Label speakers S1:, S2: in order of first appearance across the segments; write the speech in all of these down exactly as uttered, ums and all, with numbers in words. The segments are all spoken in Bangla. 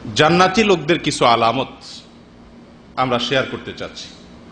S1: জান্নাতি লোকদের কিছু আলামত আমরা শেয়ার করতে চাচ্ছি।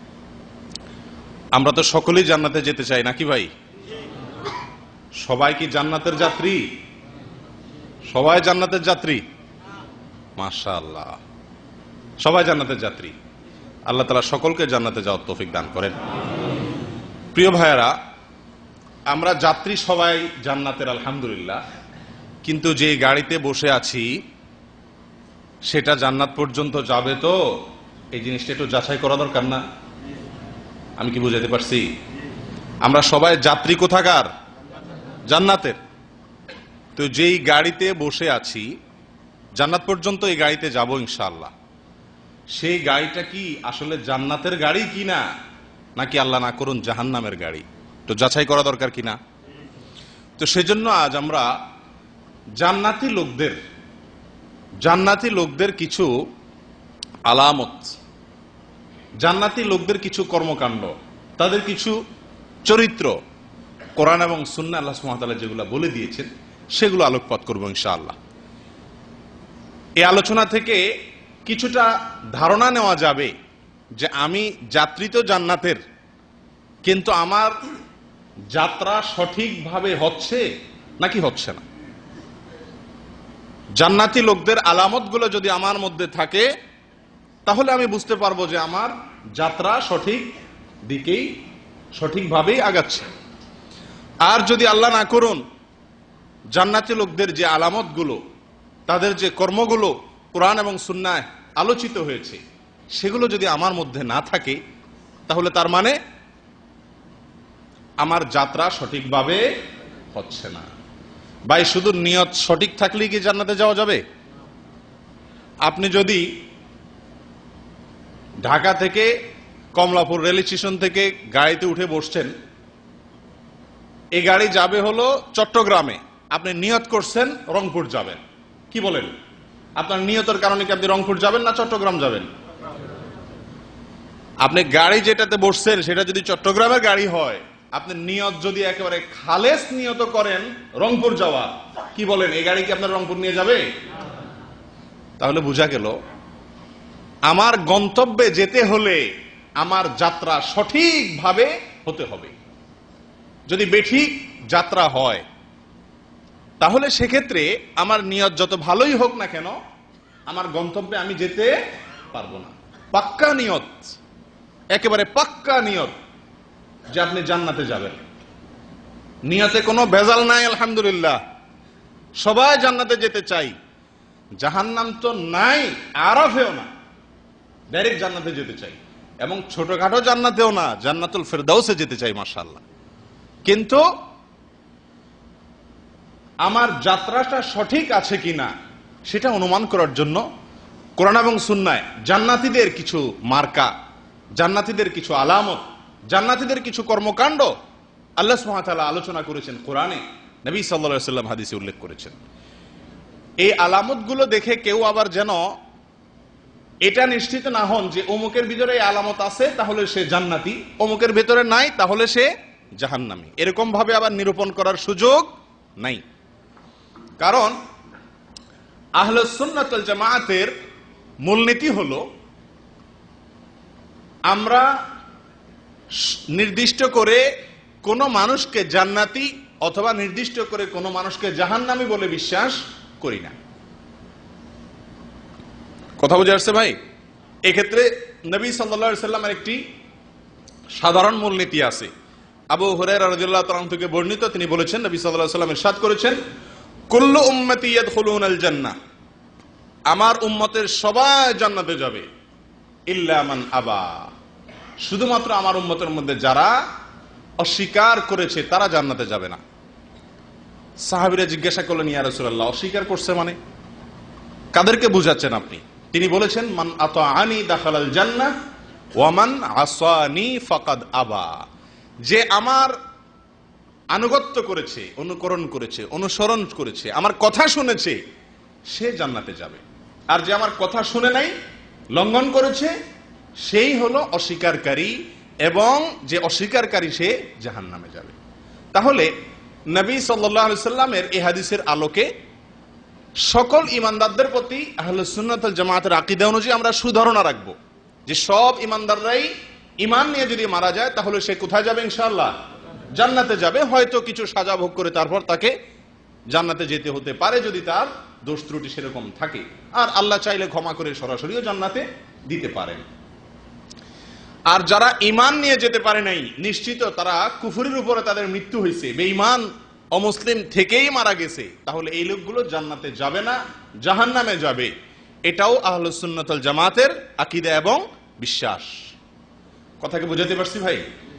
S1: আমরা তো সকলেই জান্নাতে যেতে চাই নাকি ভাই? সবাই কি জান্নাতের যাত্রী? সবাই জান্নাতের যাত্রী? মাশাআল্লাহ, সবাই জান্নাতের যাত্রী। আল্লাহ তাআলা সকলকে জান্নাতে যাওয়ার তৌফিক দান করেন। প্রিয় ভাইয়েরা, আমরা যাত্রী সবাই জান্নাতের আলহামদুলিল্লাহ, কিন্তু যে গাড়িতে বসে আছি সেটা জান্নাত পর্যন্ত যাবে তো? এই জিনিসটা একটু যাচাই করা দরকার না? আমি কি বুঝাতে পারছি? আমরা সবাই যাত্রী কোথাকার? জান্নাতের। তো যেই গাড়িতে বসে আছি জান্নাত পর্যন্ত এই গাড়িতে যাব ইনশাআল্লাহ, সেই গাড়িটা কি আসলে জান্নাতের গাড়ি কিনা, নাকি আল্লাহ না করুন জাহান্নামের গাড়ি? তো যাচাই করা দরকার কিনা? তো সেজন্য আজ আমরা জান্নাতি লোকদের জান্নাতি লোকদের কিছু আলামত, জান্নাতি লোকদের কিছু কর্মকাণ্ড, তাদের কিছু চরিত্র, কোরআন এবং সুন্নাহ আল্লাহ সুবহানাহু ওয়া তাআলা যেগুলো বলে দিয়েছেন সেগুলো আলোকপাত করব ইনশাআল্লাহ। এই আলোচনা থেকে কিছুটা ধারণা নেওয়া যাবে যে আমি যাত্রী তো জান্নাতের, কিন্তু আমার যাত্রা সঠিকভাবে হচ্ছে নাকি হচ্ছে না। জান্নাতি লোকদের আলামতগুলো যদি আমার মধ্যে থাকে তাহলে আমি বুঝতে পারবো যে আমার যাত্রা সঠিক দিকেই সঠিকভাবেই আগাচ্ছে। আর যদি আল্লাহ না করুন জান্নাতি লোকদের যে আলামতগুলো, তাদের যে কর্মগুলো কোরআন এবং সুন্নাহয় আলোচিত হয়েছে সেগুলো যদি আমার মধ্যে না থাকে তাহলে তার মানে আমার যাত্রা সঠিকভাবে হচ্ছে না। ভাই, শুধু নিয়ত সঠিক থাকলেই কি জান্নাতে যাওয়া যাবে? আপনি যদি ঢাকা থেকে কমলাপুর রেল স্টেশন থেকে গাড়িতে উঠে বসছেন, এই গাড়ি যাবে হলো চট্টগ্রামে, আপনি নিয়ত করছেন রংপুর যাবেন, কি বলেন? আপনার নিয়তের কারণে কি আপনি রংপুর যাবেন না চট্টগ্রাম যাবেন? আপনি গাড়ি যেটাতে বসছেন সেটা যদি চট্টগ্রামের গাড়ি হয়, আপনি নিয়ত যদি একেবারে খালেস নিয়ত করেন রংপুর যাওয়া, কি বলেন, এই গাড়ি কি আপনার রংপুর নিয়ে যাবে? তাহলে বোঝা গেল আমার গন্তব্যে যেতে হলে আমার যাত্রা সঠিকভাবে হতে হবে। যদি বেঠিক যাত্রা হয় তাহলে সেক্ষেত্রে আমার নিয়ত যত ভালোই হোক না কেন আমার গন্তব্যে আমি যেতে পারবো না। পাক্কা নিয়ত, একেবারে পাক্কা নিয়ত যে আপনি জান্নাতে যাবেন, নিয়তে কোনো ভেজাল নাই। আলহামদুলিল্লাহ, সবাই জান্নাতে যেতে চাই, জাহান্নাম তো নাই, আরাফেও না, ডাইরেক্ট জান্নাতে যেতে চাই, এবং ছোটখাটো জান্নাতেও না, জান্নাতুল ফেরদাউসে যেতে চাই মাশাআল্লাহ। কিন্তু আমার যাত্রাটা সঠিক আছে কিনা সেটা অনুমান করার জন্য কোরআন এবং সুন্নাহয় জান্নাতীদের কিছু মার্কা, জান্নাতীদের কিছু আলামত, জান্নাতীদের কিছু কর্মকাণ্ড আল্লাহ সুবহানাহু ওয়া তাআলা আলোচনা করেছেন কোরআনে, নবী সাল্লাল্লাহু আলাইহি ওয়াসাল্লাম হাদিসে উল্লেখ করেছেন। এই আলামতগুলো দেখে কেউ আবার যেন এটা নিশ্চিত না হন যে অমুকের ভিতরে এই আলামত আছে তাহলে সে জান্নাতি, অমুকের ভিতরে নাই তাহলে সে জাহান্নামী, এরকম ভাবে আবার নিরূপণ করার সুযোগ নাই। কারণ আহলুস সুন্নাত ওয়াল জামাআতের মূলনীতি হলো আমরা নির্দিষ্ট করে কোন মানুষকে জান্নাতি অথবা নির্দিষ্ট করে কোন মানুষকে জাহান্নামী বলে বিশ্বাস করি না। কথা বুঝে আসছে ভাই? এক্ষেত্রে নবী সাল্লাল্লাহু আলাইহি ওয়াসাল্লামের একটি সাধারণ মূলনীতি আছে। আবু হুরায়রা রাদিয়াল্লাহু তাআলা থেকে বর্ণিত, তিনি বলেছেন, নবী সাল্লাল্লাহু আলাইহি ওয়াসাল্লাম ইরশাদ করেছেন, কুল্লু উম্মতি ইয়াদখুলুনাল জান্নাহ, আমার উম্মতের সবাই জান্নাতে যাবে, ইল্লা মান আবা, শুধুমাত্র আমার উম্মতের মধ্যে যারা অস্বীকার করেছে তারা জান্নাতে যাবে না। সাহাবীরা জিজ্ঞাসা করলেন, ইয়া রাসূলুল্লাহ, অস্বীকার করছে মানে কাদেরকে বুঝাচ্ছেন আপনি? তিনি বলেছেন, মান আতাআনি দাখালাল জান্নাহ ওয়া মান আসানি ফাকাদ আবা, যে আমার আনুগত্য করেছে, অনুকরণ করেছে, অনুসরণ করেছে, আমার কথা শুনেছে, সে জান্নাতে যাবে, আর যে আমার কথা শুনে নাই, লঙ্ঘন করেছে, সেই হলো অস্বীকারী, এবং যে অস্বীকারী সে জাহান্নামে যাবে। তাহলে নবী সাল্লাল্লাহু আলাইহি ওয়াসাল্লামের এই হাদিসের আলোকে সকল ইমানদারদের প্রতি আহলে সুন্নাত ওয়াল জামাতের আকীদা অনুযায়ী আমরা সুধারণা রাখবো যে সব ইমানদাররাই ইমান নিয়ে যদি মারা যায় তাহলে সে কোথায় যাবে? ইনশাআল্লাহ জান্নাতে যাবে। হয়তো কিছু সাজা ভোগ করে তারপর তাকে জান্নাতে যেতে হতে পারে যদি তার দোষ ত্রুটি সেরকম থাকে, আর আল্লাহ চাইলে ক্ষমা করে সরাসরিও জান্নাতে দিতে পারেন। আর যারা ইমান নিয়ে যেতে পারে নাই, নিশ্চিত তারা কুফরের উপরে তাদের মৃত্যু হয়েছে, বেঈমান অমুসলিম থেকেই মারা গেছে, তাহলে এই লোকগুলো জান্নাতে যাবে না, জাহান্নামে যাবে। এটাও আহলুস সুন্নাত ওয়াল জামাতের আকীদা এবং বিশ্বাস। কথাকে বুঝাতে পারছি ভাই?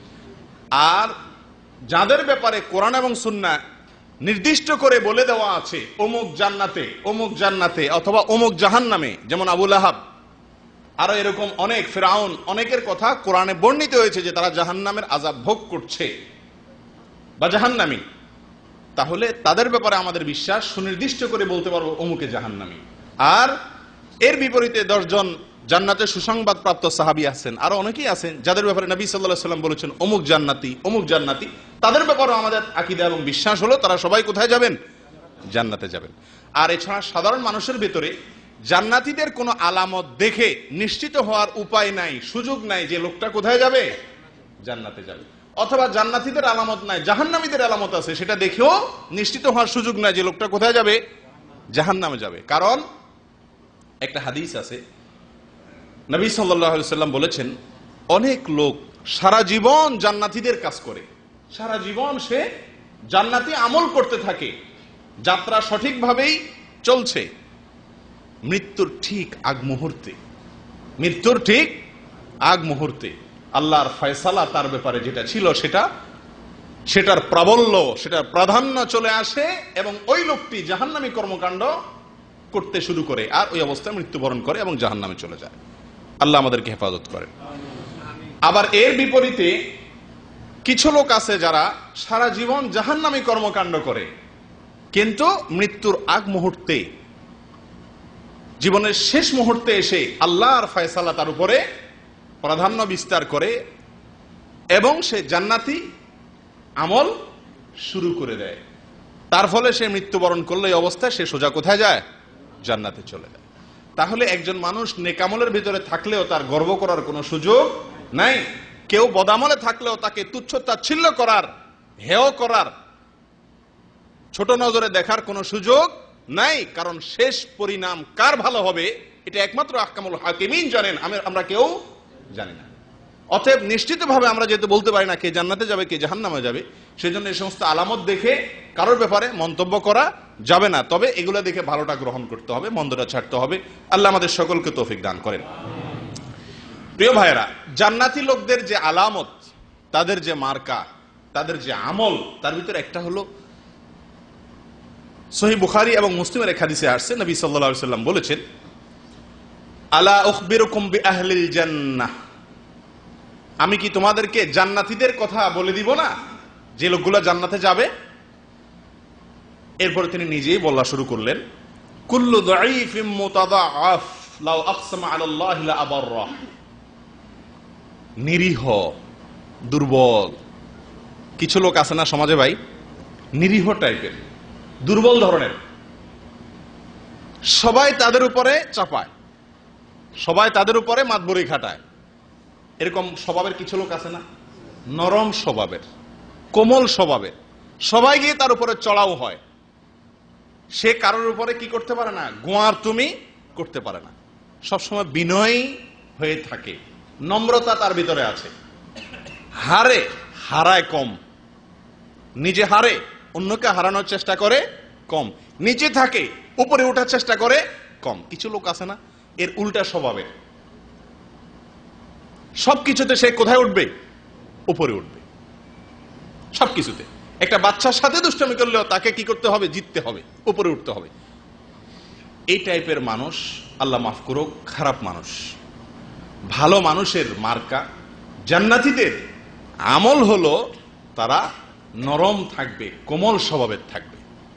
S1: আর যাদের ব্যাপারে কোরআন এবং সুন্নাহ নির্দিষ্ট করে বলে দেওয়া আছে অমুক জান্নাতে, অমুক জান্নাতে অথবা অমুক জাহান্নামে, যেমন আবু লাহাব, আরো এরকম অনেক, ফিরআউন, অনেকের কথা কোরআনে বর্ণিত হয়েছে যে তারা জাহান্নামের আযাব ভোগ করছে বা জাহান্নামী, তাহলে তাদের ব্যাপারে আমাদের বিশ্বাস সুনির্দিষ্ট করে বলতে পারবো অমুকে জাহান্নামী। আর এর বিপরীতে দশজন জান্নাতের সুসংবাদ প্রাপ্ত সাহাবী আছেন, আরো অনেকেই আছেন যাদের ব্যাপারে নবী সাল্লাল্লাহু আলাইহি ওয়াসাল্লাম বলেছেন অমুক জান্নাতি, অমুক জান্নাতি, তাদের ব্যাপারেও আমাদের আকীদা এবং বিশ্বাস হলো তারা সবাই কোথায় যাবেন? জান্নাতে যাবেন। আর এছাড়া সাধারণ মানুষের ভিতরে জান্নাতীদের কোনো আলামত দেখে নিশ্চিত হওয়ার উপায় নাই, সুযোগ নাই যে লোকটা কোথায় যাবে? জান্নাতে যাবে। অথবা জান্নাতীদের আলামত নাই, জাহান্নামীদের আলামত আছে, সেটা দেখেও নিশ্চিত হওয়ার সুযোগ নাই যে লোকটা কোথায় যাবে? জাহান্নামে যাবে। কারণ একটা হাদিস আছে, নবী সাল্লাল্লাহু আলাইহি ওয়াসাল্লাম বলেছেন অনেক লোক সারা জীবন জান্নাতীদের কাজ করে, সারা জীবন সে জান্নাতি আমল করতে থাকে, যাত্রা সঠিকভাবেই চলছে, মৃত্যুর ঠিক আগ মুহূর্তে, মৃত্যুর ঠিক আগ মুহূর্তে আল্লাহর ফয়সালা তার ব্যাপারে যেটা ছিল সেটা সেটার প্রাবল্য, সেটার প্রাধান্য চলে আসে এবং ওই লোকটি জাহান্নামী কর্মকাণ্ড করতে শুরু করে আর ওই অবস্থায় মৃত্যুবরণ করে এবং জাহান্নামে চলে যায়। আল্লাহ আমাদেরকে হেফাজত করেন। আবার এর বিপরীতে কিছু লোক আছে যারা সারা জীবন জাহান্নামী কর্মকাণ্ড করে, কিন্তু মৃত্যুর আগ মুহূর্তে, জীবনের শেষ মুহূর্তে এসে আল্লাহর ফয়সালা তার উপরে প্রাধান্য বিস্তার করে এবং সে জান্নাতি আমল শুরু করে দেয়। তার ফলে সে মৃত্যুবরণ করলে এই অবস্থায় সে সোজা কোথায় যায়? জান্নাতে চলে যায়। তাহলে একজন মানুষ নেকামলের ভিতরে থাকলেও তার গর্ব করার কোনো সুযোগ নাই, কেউ বদামলে থাকলেও তাকে তুচ্ছ তাচ্ছিল্য করার, হেয় করার, ছোট নজরে দেখার কোনো সুযোগ নাই। কারণ শেষ পরিণাম কার ভালো হবে এটা একমাত্র আহকামুল হাকিমিন জানেন, আমরা কেউ জানি না। অতএব নিশ্চিতভাবে আমরা যেহেতু বলতে পারি না কে জান্নাতে যাবে কে জাহান্নামে যাবে, সেজন্য এই সমস্ত আলামত দেখে কারোর ব্যাপারে মন্তব্য করা যাবে না। তবে এগুলো দেখে ভালোটা গ্রহণ করতে হবে, মন্দটা ছাড়তে হবে। আল্লাহ আমাদের সকলকে তৌফিক দান করেন। প্রিয় ভাইয়েরা, জান্নাতি লোকদের যে আলামত, তাদের যে মার্কা, তাদের যে আমল, তার ভিতরে একটা হলো সহিহ বুখারী এবং মুসলিমের এক হাদিসে আসছে, নবী সাল্লাল্লাহু আলাইহি ওয়াসাল্লাম বলেছেন, আলা উখবিরুকুম বিআহলিল জান্নাহ, আমি কি তোমাদেরকে জান্নাতীদের কথা বলে দিব না, যে লোকগুলো জান্নাতে যাবে? এরপর তিনি নিজেই বলা শুরু করলেন, কুল্লু দাঈফিম মুতাদাআফ লাউ আকসামা আলাল্লাহি লা আবাররা, নিরীহ, দুর্বল কিছু লোক আছে না সমাজে ভাই, নিরীহ টাইপের, দুর্বল ধরনের, সবাই তাদের উপরে চাপায়, সবাই তাদের উপরে মাতবরি খাটায়, এরকম স্বভাবের কিছু লোক আছে না, নরম স্বভাবের, কোমল স্বভাবের, সবাই গিয়ে তার উপরে চড়াও হয়, সে কারোর উপরে কি করতে পারে না, গোয়ার তুমি করতে পারে না, সবসময় বিনয়ী হয়ে থাকে, নম্রতা তার ভিতরে আছে, হারে হারায় কম, নিজে হারে অন্যকে হারানোর চেষ্টা করে কম, নিচে থাকে উপরে ওঠার চেষ্টা করে কম। কিছু লোক আছে না এর উল্টা স্বভাবের, সবকিছুতে সে কোথায় উঠবে, উপরে উঠবে, সবকিছুতে। একটা বাচ্চার সাথে দুষ্টামি করলেও তাকে কি করতে হবে, জিততে হবে, উপরে উঠতে হবে। এই টাইপের মানুষ আল্লাহ মাফ করুক খারাপ মানুষ। ভালো মানুষের মার্কা, জান্নাতীদের আমল হলো তারা নরম থাকবে, কোমল স্বভাবের থাকবে,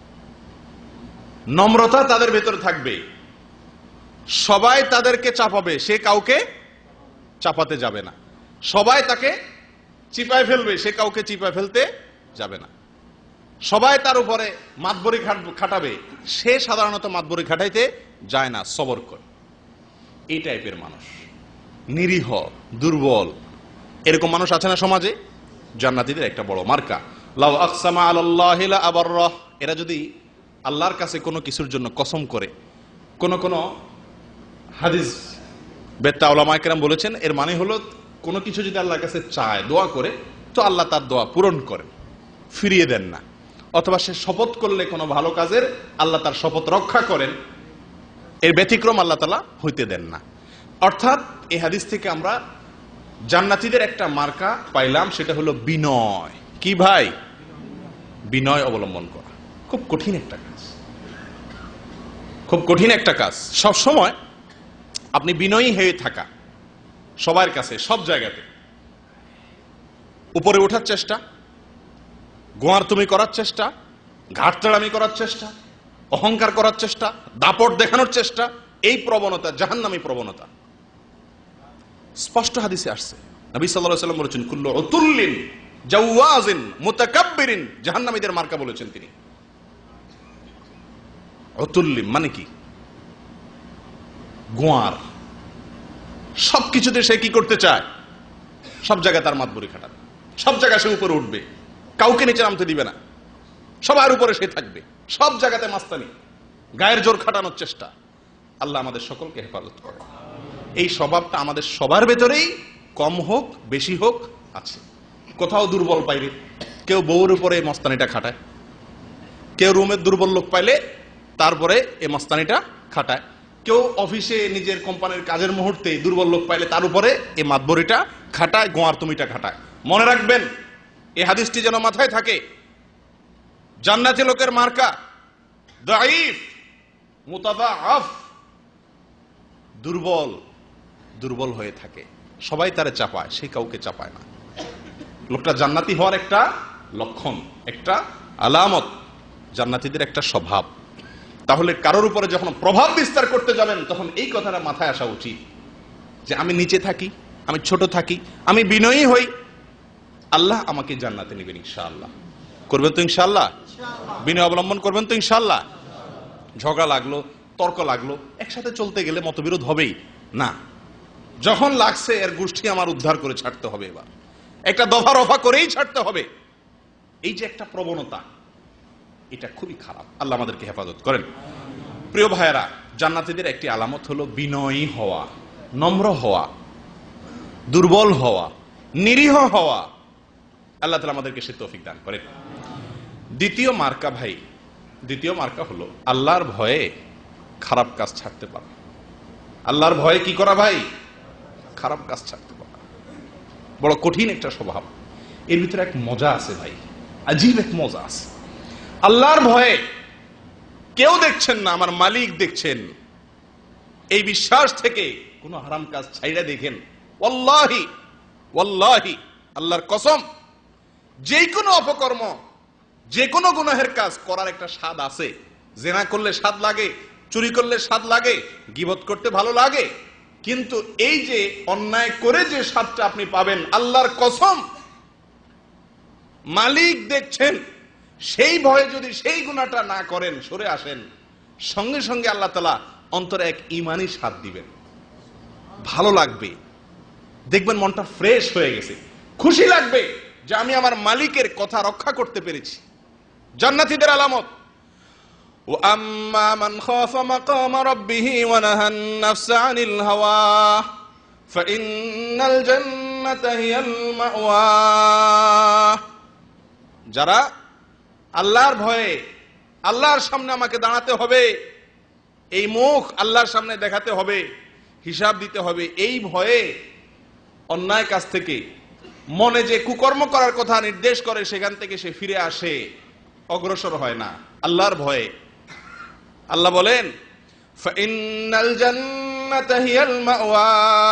S1: নম্রতা তাদের ভেতরে থাকবে, সবাই তাদেরকে চাপাবে, সে কাউকে চাপাতে যাবে না, সবাই তাকে চিপায় ফেলবে, সে কাউকে চিপায় ফেলতে যাবে না। সবাই তার উপরে মাতবরি খাটাবে, সে সাধারণত মাতবরি খাটাইতে যায় না, সবর করে। এই টাইপের মানুষ, নিরীহ, দুর্বল, এরকম মানুষ আছে না সমাজে? জান্নাতীদের একটা বড় মার্কা। লাউ আকসামা আলাল্লাহি লা আবাররাহ, এরা যদি আল্লাহর কাছে কোনো কিছুর জন্য কসম করে, কোন কোন হাদিস বেত্তা উলামায়ে কেরাম বলেছেন এর মানে হলো কোনো কিছু যদি আল্লাহর কাছে চায়, দোয়া করে, তো আল্লাহ তার দোয়া পূরণ করেন, ফিরিয়ে দেন না। অথবা সে শপথ করলে কোনো ভালো কাজের, আল্লাহ তার শপথ রক্ষা করেন, এর ব্যতিক্রম আল্লাহ তাআলা হইতে দেন না। অর্থাৎ এই হাদিস থেকে আমরা জান্নাতীদের একটা মার্কা পাইলাম, সেটা হলো বিনয়। কি ভাই? বিনয় অবলম্বন করা খুব কঠিন একটা কাজ, খুব কঠিন একটা কাজ। সব সময় আপনি বিনয়ী হয়ে থাকা, সবার কাছে, সব জায়গাতে উপরে ওঠার চেষ্টা, গোয়ার তুমি করার চেষ্টা, ঘাটতাড়ামি করার চেষ্টা, অহংকার করার চেষ্টা, দাপট দেখানোর চেষ্টা, এই প্রবণতা জাহান্নামী প্রবণতা স্পষ্ট হাদিসে আসছে। নবী সাল্লাল্লাহু আলাইহি ওয়াসাল্লাম বলেছেন, কুল্লু উতুল্লিন জাওয়াজিন মুতাকাব্বিরিন, জাহান্নামীদের মার্কা বলেছেন তিনি। উতুল্লিম মানে কি? গোয়ার, সবকিছুতে সে কি করতে চায়? সব জায়গায় তার মাতবরি খাটাবে, সব জায়গায় সে উপরে উঠবে, কাউকে নিচে নামতে দিবে না, সবার উপরে সে থাকবে, সব জায়গাতে মাস্তানি, গায়ের জোর খাটানোর চেষ্টা। আল্লাহ আমাদের সকলকে হেফাজত করে। এই স্বভাবটা আমাদের সবার ভেতরেই কম হোক বেশি হোক আছে। কোথাও দুর্বল পাইলে কেউ বউর উপরে মস্তানিটা খাটায়, কেউ রুমের দুর্বল লোক পাইলে তারপরে এই মস্তানিটা খাটায়, কেউ অফিসে নিজের কোম্পানির কাজের মুহূর্তে দুর্বল লোক পাইলে তার উপরে এই মাতবরিটা খাটায়, গোয়ার তুমিটা খাটায়। মনে রাখবেন, এই হাদিসটি যেন মাথায় থাকে। জান্নাতি লোকের মার্কা দাঈফ, মুতাদাআফ, দুর্বল, দুর্বল হয়ে থাকে, সবাই তারে চাপায়, সে কাউকে চাপায় না। লোকটা জান্নাতি হওয়ার একটা লক্ষণ, একটা আলামত, জান্নাতীদের একটা স্বভাব। তাহলে কারোর উপরে যখন প্রভাব বিস্তার করতে যাবেন, তখন এই কথাটা মাথায় আসা উচিত যে আমি নিচে থাকি, আমি ছোট থাকি, আমি বিনয়ী হই, আল্লাহ আমাকে জান্নাতে নেবেন ইনশাআল্লাহ। করবেন তো ইনশাআল্লাহ? বিনয় অবলম্বন করবেন তো ইনশাআল্লাহ? ঝগড়া লাগলো, তর্ক লাগলো, একসাথে চলতে গেলে মতবিরোধ হবেই না। যখন লাগছে এর গোষ্ঠী আমার উদ্ধার করে ছাড়তে হবে, এবার একটা দফা রফা করেই ছাড়তে হবে। এই যে একটা প্রবণতা, এটা খুবই খারাপ। আল্লাহ আমাদেরকে হেফাজত করেন। প্রিয় ভাইয়েরা, জান্নাতীদের একটি আলামত হলো বিনয়ী হওয়া, নম্র হওয়া, দুর্বল হওয়া, নিরীহ হওয়া। আল্লাহ তাআলা আমাদেরকে সে তৌফিক দান করেন। দ্বিতীয় মার্কা ভাই, দ্বিতীয় মার্কা হলো আল্লাহর ভয়ে খারাপ কাজ ছাড়তে পারা। আল্লাহর ভয়ে কি করা ভাই? খারাপ কাজ ছাড়তে পারা। বড় কঠিন একটা স্বভাব। এর ভিতরে এক মজা আছে ভাই, আজীব এক মজা আছে। আল্লাহর ভয়ে কেউ দেখছেন না, আমার মালিক দেখছেন, এই বিশ্বাস থেকে কোন হারাম কাজ ছাইড়া দেখেন, ওয়াল্লাহি ওয়াল্লাহি আল্লাহর কসম, যে কোনো অপকর্ম, যে কোনো গুনাহের কাজ করার একটা স্বাদ আছে। জেনা করলে স্বাদ লাগে, চুরি করলে স্বাদ লাগে, গীবত করতে ভালো লাগে, কিন্তু এই যে অন্যায় করে যে স্বাদটা আপনি পাবেন, আল্লাহর কসম মালিক দেখছেন, সেই ভয়ে যদি সেই গুনাহটা না করেন, সরে আসেন, সঙ্গে সঙ্গে আল্লাহ তাআলা অন্তরে এক ঈমানি স্বাদ দিবেন, ভালো লাগবে, দেখবেন মনটা ফ্রেশ হয়ে গেছে, খুশি লাগবে যে আমি আমার মালিকের কথা রক্ষা করতে পেরেছি। জান্নাতীদের আলামত, وَأَمَّا مَنْ خَافَ مَقَامَ رَبِّهِ وَنَهَى النَّفْسَ عَنِ الْهَوَى فَإِنَّ الْجَنَّةَ هِيَ الْمَأْوَى। যারা আল্লাহর ভয়ে, আল্লাহর সামনে আমাকে দাঁড়াতে হবে, এই মুখ আল্লাহর সামনে দেখাতে হবে, হিসাব দিতে হবে, এই ভয়ে অন্যায় কাজ থেকে, মনে যে কুকর্ম করার কথা নির্দেশ করে সেখান থেকে সে ফিরে আসে, অগ্রসর হয় না, আল্লাহর ভয়ে। আল্লাহ বলেন, ফাইন্নাল জান্নাতা হিয়াল মাওয়া,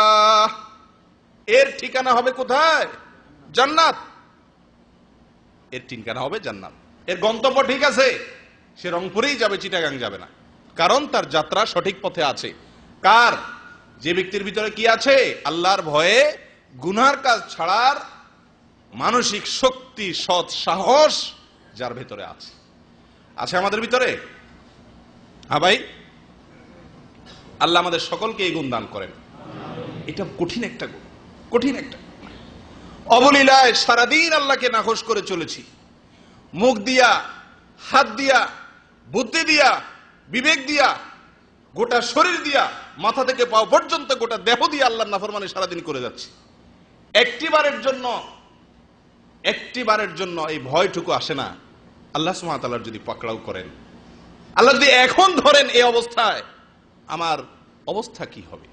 S1: এর ঠিকানা হবে কোথায়? জান্নাত। এর ঠিকানা হবে জান্নাত। এর গন্তব্য ঠিক আছে, সে রংপুরেই যাবে, চিটাগাং যাবে না, কারণ তার যাত্রা সঠিক পথে আছে। কার? যে ব্যক্তির ভিতরে কি আছে? আল্লাহর ভয়ে গুনার কাজ ছাড়ার মানসিক শক্তি, সৎ সাহস, যার ভেতরে আছে। আছে আমাদের ভিতরে? হ্যাঁ ভাই, আল্লাহ আমাদের সকলকে এই গুণ দান করেন। এটা কঠিন একটা গুণ, কঠিন একটা অবলীলায় সারাদিন আল্লাহকে নাখোশ করে চলেছি, মুখ দিয়া, হাত দিয়া, বুদ্ধি দিয়া, বিবেক দিয়া, গোটা শরীর দিয়া, মাথা থেকে পাও পর্যন্ত গোটা দেহ দিয়ে আল্লাহর নাফরমানি সারাদিন করে যাচ্ছি। একটিবারের জন্য একটিবারের জন্য এই ভয়টুকু আসে না আল্লাহ সুবহানাহু ওয়া তাআলা যদি পাকড়াও করেন, আল্লাহ যদি এখন ধরেন এই অবস্থায়, আমার অবস্থা কি হবে?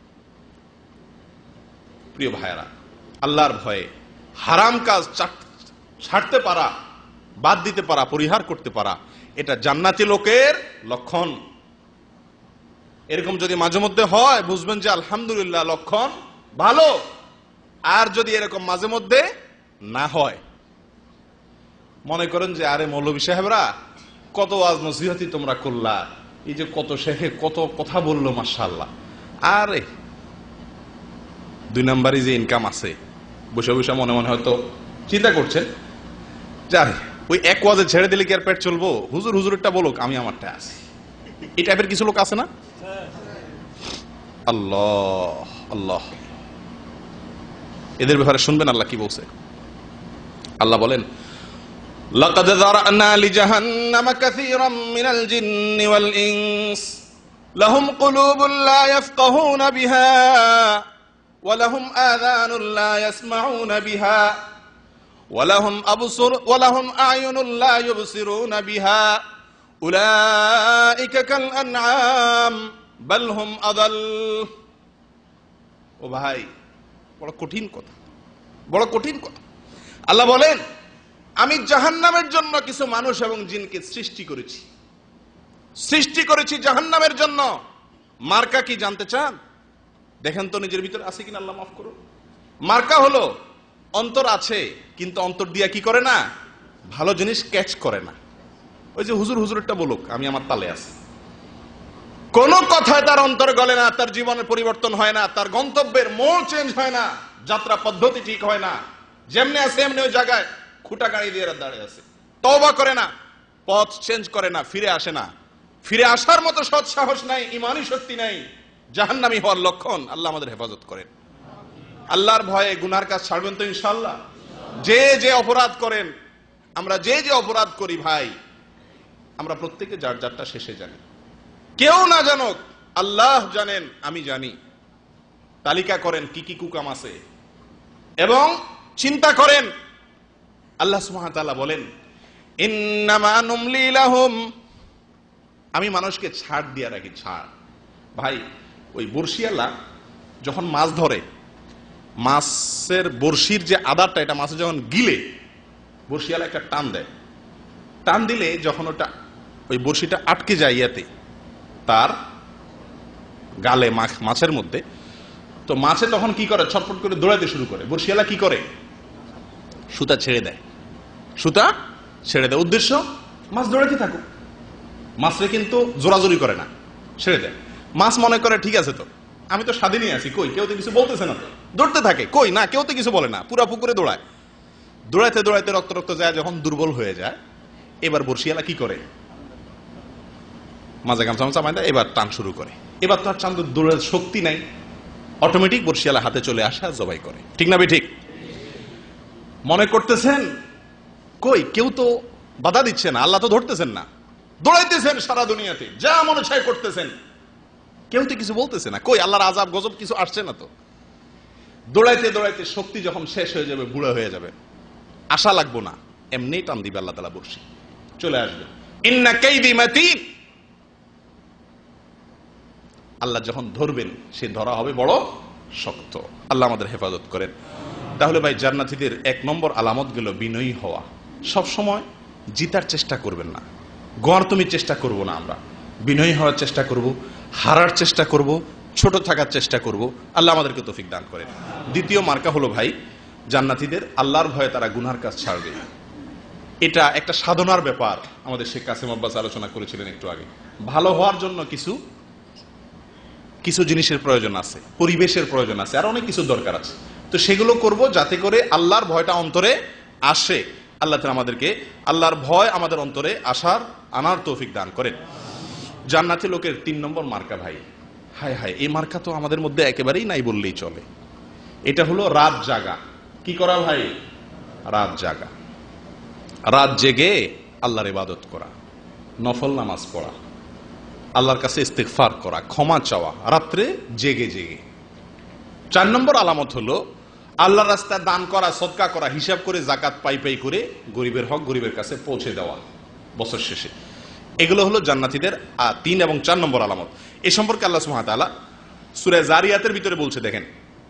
S1: প্রিয় ভাইয়েরা, আল্লাহর ভয়ে হারাম কাজ ছাড়তে পারা, বাদ দিতে পারা, পরিহার করতে পারা, এটা জান্নাতি লোকের লক্ষণ। এরকম যদি মাঝে মধ্যে হয় বুঝবেন যে আলহামদুলিল্লাহ, লক্ষণ ভালো। আর যদি এরকম মাঝে মধ্যে না হয়, মনে করেন যে আরে মৌলভী সাহেবরা কত ওয়াজ নসিহতি তোমরা করলা, এই যে কত শেখে কত কথা বললো মাশাআল্লাহ, আরে দুই নাম্বারই যে ইনকাম আছে, বসে বসে মনে মনে হয়তো চিন্তা করছেন যে আরে ওই এক ওয়াজে ছেড়ে দিলে কি আর পেট চলবো, হুজুর হুজুরটা বলুক, আমি আমারটা আছি। এই টাইপের কিছু লোক আছে না? আল্লাহ আল্লাহ, এদের ব্যাপারে শুনবেন আল্লাহ কি বলছে। আল্লাহ বলেন, লাকাদ যারানা লিজাহান্নামা কাসীরাম মিনাল জিন্নি ওয়াল ইনস লাহুম কুলুবুন লা ইয়াফকাহুনা বিহা ওয়া লাহুম আযানুন লা ইয়াসমাউনা বিহা ওয়া লাহুম আবসুর ওয়া লাহুম আ'য়ুনুন লা ইউবসিরুনা বিহা উলাইকা কাল আনআম বাল হুম আদাল। ও ভাই, বড় কঠিন কথা, বড় কঠিন কথা। আল্লাহ বলেন, আমি জাহান্নামের জন্য কিছু মানুষ এবং জিনকে সৃষ্টি করেছি, সৃষ্টি করেছি জাহান্নামের জন্য। মার্কা কি জানতে চান? দেখেন তো নিজের ভিতরে আছে কিনা, আল্লাহ মাফ করুন। মার্কা হলো অন্তর আছে, কিন্তু অন্তর দিয়া কি করে না, ভালো জিনিস ক্যাচ করে না। ওই যে হুজুর হুজুরটা বলুক, আমি আমার তালে আছি, কোন কথায় তার অন্তর গলে না, তার জীবনের পরিবর্তন হয় না, তার গন্তব্যের মোড় চেঞ্জ হয় না, যাত্রা পদ্ধতি ঠিক হয় না, যেমনি আছে এমনি ওই জায়গায় খুঁটা গাড়ি দিয়ে দাঁড়িয়ে আছে, তওবা করে না, পথ চেঞ্জ করে না, ফিরে আসে না, ফিরে আসার মতো সৎ সাহস নাই, ইমানি শক্তি নাই, জাহান্নামী হওয়ার লক্ষণ। আল্লাহ আমাদের হেফাজত করেন। আল্লাহর ভয়ে গুনার কাজ ছাড়বেন তো ইনশাআল্লাহ। যে যে অপরাধ করেন, আমরা যে যে অপরাধ করি ভাই, আমরা প্রত্যেকে যার যারটা শেষে জানি। কেউ না জানুক, আল্লাহ জানেন, আমি জানি। তালিকা করেন কি কি কুকাম আছে এবং চিন্তা করেন। আল্লাহ সুবহানাহু ওয়া তাআলা বলেন, ইন্নামা নুমলি লাহুম, আমি মানুষকে ছাড় দিয়ে রাখি, ছাড়। ভাই, ওই বর্ষিয়ালা যখন মাছ ধরে, মাছের বর্ষির যে আদারটা, এটা মাছে যখন গিলে, বর্ষিয়ালা একটা টান দেয়, টান দিলে যখন ওটা ওই বর্ষিটা আটকে যায় ইয়াতে, তার গালে, মাছের মধ্যে, তো মাছে তখন কি করে, ছটফট করে দৌড়াতে শুরু করে। বর্ষিয়ালা কি করে, সুতা ছেড়ে দেয়, সুতা ছেড়ে দেয়, উদ্দেশ্য মাছ দৌড়াতে থাকুক। মাছরে কিন্তু জোরাজোরি করে না, ছেড়ে দেয়। মাছ মনে করে ঠিক আছে, তো আমি তো স্বাধীনই আছি, কই কেউ তো কিছু বলতেছে না, তো দৌড়তে থাকে, কই না কেউ তো কিছু বলে না, পুরা পুকুরে দৌড়ায়। দৌড়াইতে দৌড়াইতে রক্ত রক্ত যায়, যখন দুর্বল হয়ে যায়, এবার বর্ষিয়ালা কি করে, মাঝে গামছা গামছা বাঁধে, এবার টান শুরু করে। এবার তো আর চান্দ দৌড়ার শক্তি নাই, অটোমেটিক বর্ষিয়ালা হাতে চলে আসা, জবাই করে। ঠিক না ঠিক? মনে করতেছেন কই কেউ তো বাধা দিচ্ছে না, আল্লাহ তো ধরতেছেন না, দৌড়াইতেছেন সারা দুনিয়াতে, যা মনে চায় করতেছেন, কেউ তো কিছু বলতেছে না, কই আল্লাহর আযাব গজব কিছু আসছে না তো। দৌড়াইতে দৌড়াইতে শক্তি যখন শেষ হয়ে যাবে, বুড়া হয়ে যাবে, আশা লাগবো না, এমনি টান দিবে আল্লাহ তাআলা, বর্ষি চলে আসবে। ইন্না কাইদি মাতিন, আল্লাহ যখন ধরবেন, সে ধরা হবে বড় শক্ত। আল্লাহ আমাদের হেফাজত করেন। তাহলে ভাই, জান্নাতীদের এক নম্বর আলামত গেল বিনয়ী হওয়া। সব সময় জিতার চেষ্টা করবেন না, গড় তুমি চেষ্টা করব না, আমরা বিনয়ী হওয়ার চেষ্টা করব, হারার চেষ্টা করব, ছোট থাকার চেষ্টা করব। আল্লাহ আমাদেরকে তৌফিক দান করেন। দ্বিতীয় মার্কা হলো ভাই, জান্নাতীদের আল্লাহর ভয়ে তারা গুনার কাজ ছাড়বে। এটা একটা সাধনার ব্যাপার। আমাদের শেখ কাসেম আব্বাস আলোচনা করেছিলেন একটু আগে। ভালো হওয়ার জন্য কিছু কিছু জিনিসের প্রয়োজন আছে, পরিবেশের প্রয়োজন আছে, আর অনেক কিছু দরকার আছে। তো সেগুলো করব যাতে করে আল্লাহর ভয়টা অন্তরে আসে। আল্লাহ তাআলা আমাদেরকে আল্লাহর ভয় আমাদের অন্তরে আসার আনার তৌফিক দান করেন। জান্নাতি লোকের তিন নম্বর মার্কা ভাই, হায় হায়, এই মার্কা তো আমাদের মধ্যে একেবারেই নাই বললেই চলে। এটা হলো রাত জাগা। কি করা ভাই? রাত জাগা। রাত জেগে আল্লাহর ইবাদত করা, নফল নামাজ পড়া, আল্লাহর কাছে ইস্তিগফার করা, ক্ষমা চাওয়া, রাত্রে জেগে জেগে। চার নম্বর আলামত হলো আল্লাহর রাস্তায় দান করা, সদকা করা, হিসাব করে জাকাত পাই পাই করে গরিবের হক গরিবের কাছে পৌঁছে দেওয়া বছর শেষে। এগুলো হলো জান্নাতীদের তিন এবং চার নম্বর আলামত। এ সম্পর্কে আল্লাহ সুবহানাহু ওয়া তাআলা সূরা যারিয়াতের ভিতরে বলছে, দেখেন,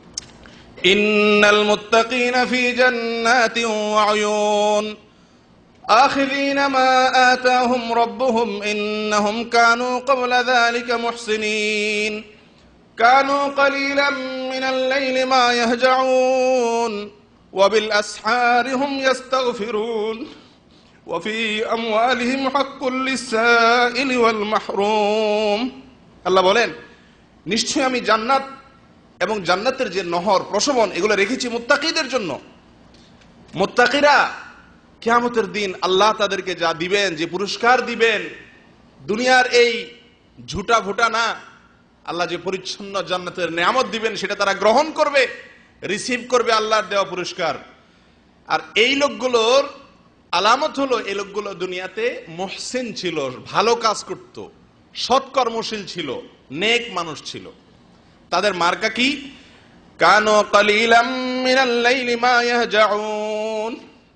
S1: ইন্নাল মুত্তাকিনা ফি জান্নাতিন ওয়া উয়ুন আখিযিনা মা আতাহুম রাব্বুহুম ইন্নাহুম কানু ক্বাবলা যালিকা মুহসিনিন কানু ক্বালিলাম মিনাল লাইলি মা ইয়াহজাউন ওয়া বিল আসহারি হুম ইস্তাগফিরুন ওয়া ফি আমওয়ালিহিম হাক্কুল লিস-সাইলি ওয়াল মাহরুম। আল্লাহ বলেন, নিশ্চয়ই আমি জান্নাত এবং জান্নাতের যে নহর, প্রশবন, এগুলো রেখেছি মুত্তাকিদের জন্য। মুত্তাকিরা কিয়ামতের দিন আল্লাহ তাদেরকে যা দিবেন, যে পুরস্কার দিবেন, দুনিয়ার এই ঝুটা ভুটা না, আল্লাহ যে পরিচ্ছন্ন জান্নাতের নিয়ামত দিবেন সেটা তারা গ্রহণ করবে, রিসিভ করবে আল্লাহর দেওয়া পুরস্কার। আর এই লোকগুলোর আলামত হলো, এই লোকগুলো দুনিয়াতে মুহসিন ছিল, ভালো কাজ করত, সৎকর্মশীল ছিল, নেক মানুষ ছিল। তাদের মার্কা কি? কানু কালিলাম মিনাল লাইলি মা ইয়াহজাউন।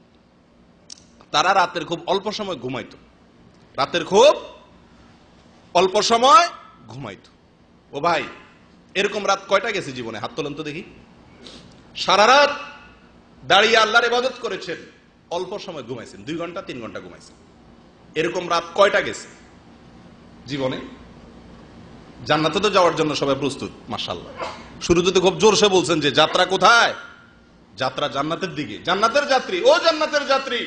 S1: তারা রাতের খুব অল্প সময় ঘুমাইতো, রাতের খুব অল্প সময় ঘুমাইতো। ও ভাই, এরকম রাত কয়টা গেছে জীবনে? হাত তোলেন তো দেখি। সারা রাত দাঁড়িয়ে আল্লাহর ইবাদত করেছেন, অল্প সময় ঘুমাইছেন, দুই ঘন্টা তিন ঘন্টা ঘুমাইছেন, এরকম রাত কয়টা গেছে জীবনে? জান্নাতে তো যাওয়ার জন্য সবাই প্রস্তুত, মাশাআল্লাহ। শুরুতে তো খুব জোরসে বলছেন যে যাত্রা কোথায়? যাত্রা জান্নাতের দিকে। জান্নাতের যাত্রী, ও জান্নাতের যাত্রী,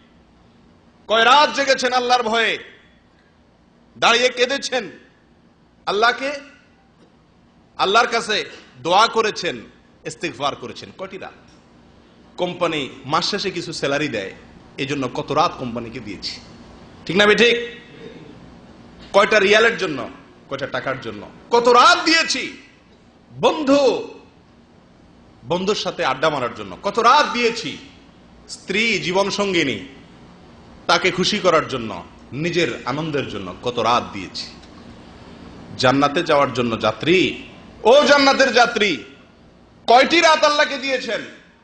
S1: কয় রাত জেগেছেন আল্লাহর ভয়ে, দাঁড়িয়ে কেঁদেছেন, আল্লাহকে আল্লাহর কাছে দোয়া করেছেন, ইস্তিগফার করেছেন। কয়টি রাত? কোম্পানি মাস শেষে কিছু স্যালারি দেয়, এই জন্য কত রাত কোম্পানিকে দিয়েছি, ঠিক না? ঠিক। কয়টা রিয়ালের জন্য, কয়টা টাকার জন্য কত রাত দিয়েছি। বন্ধু বন্ধুর সাথে আড্ডা মারার জন্য কত রাত দিয়েছি। স্ত্রী, জীবন সঙ্গিনী, তাকে খুশি করার জন্য, নিজের আনন্দের জন্য কত রাত দিয়েছি। জান্নাতে যাওয়ার জন্য যাত্রী, ও জান্নাতের যাত্রী, কয়টি রাত আল্লাহকে দিয়েছেন?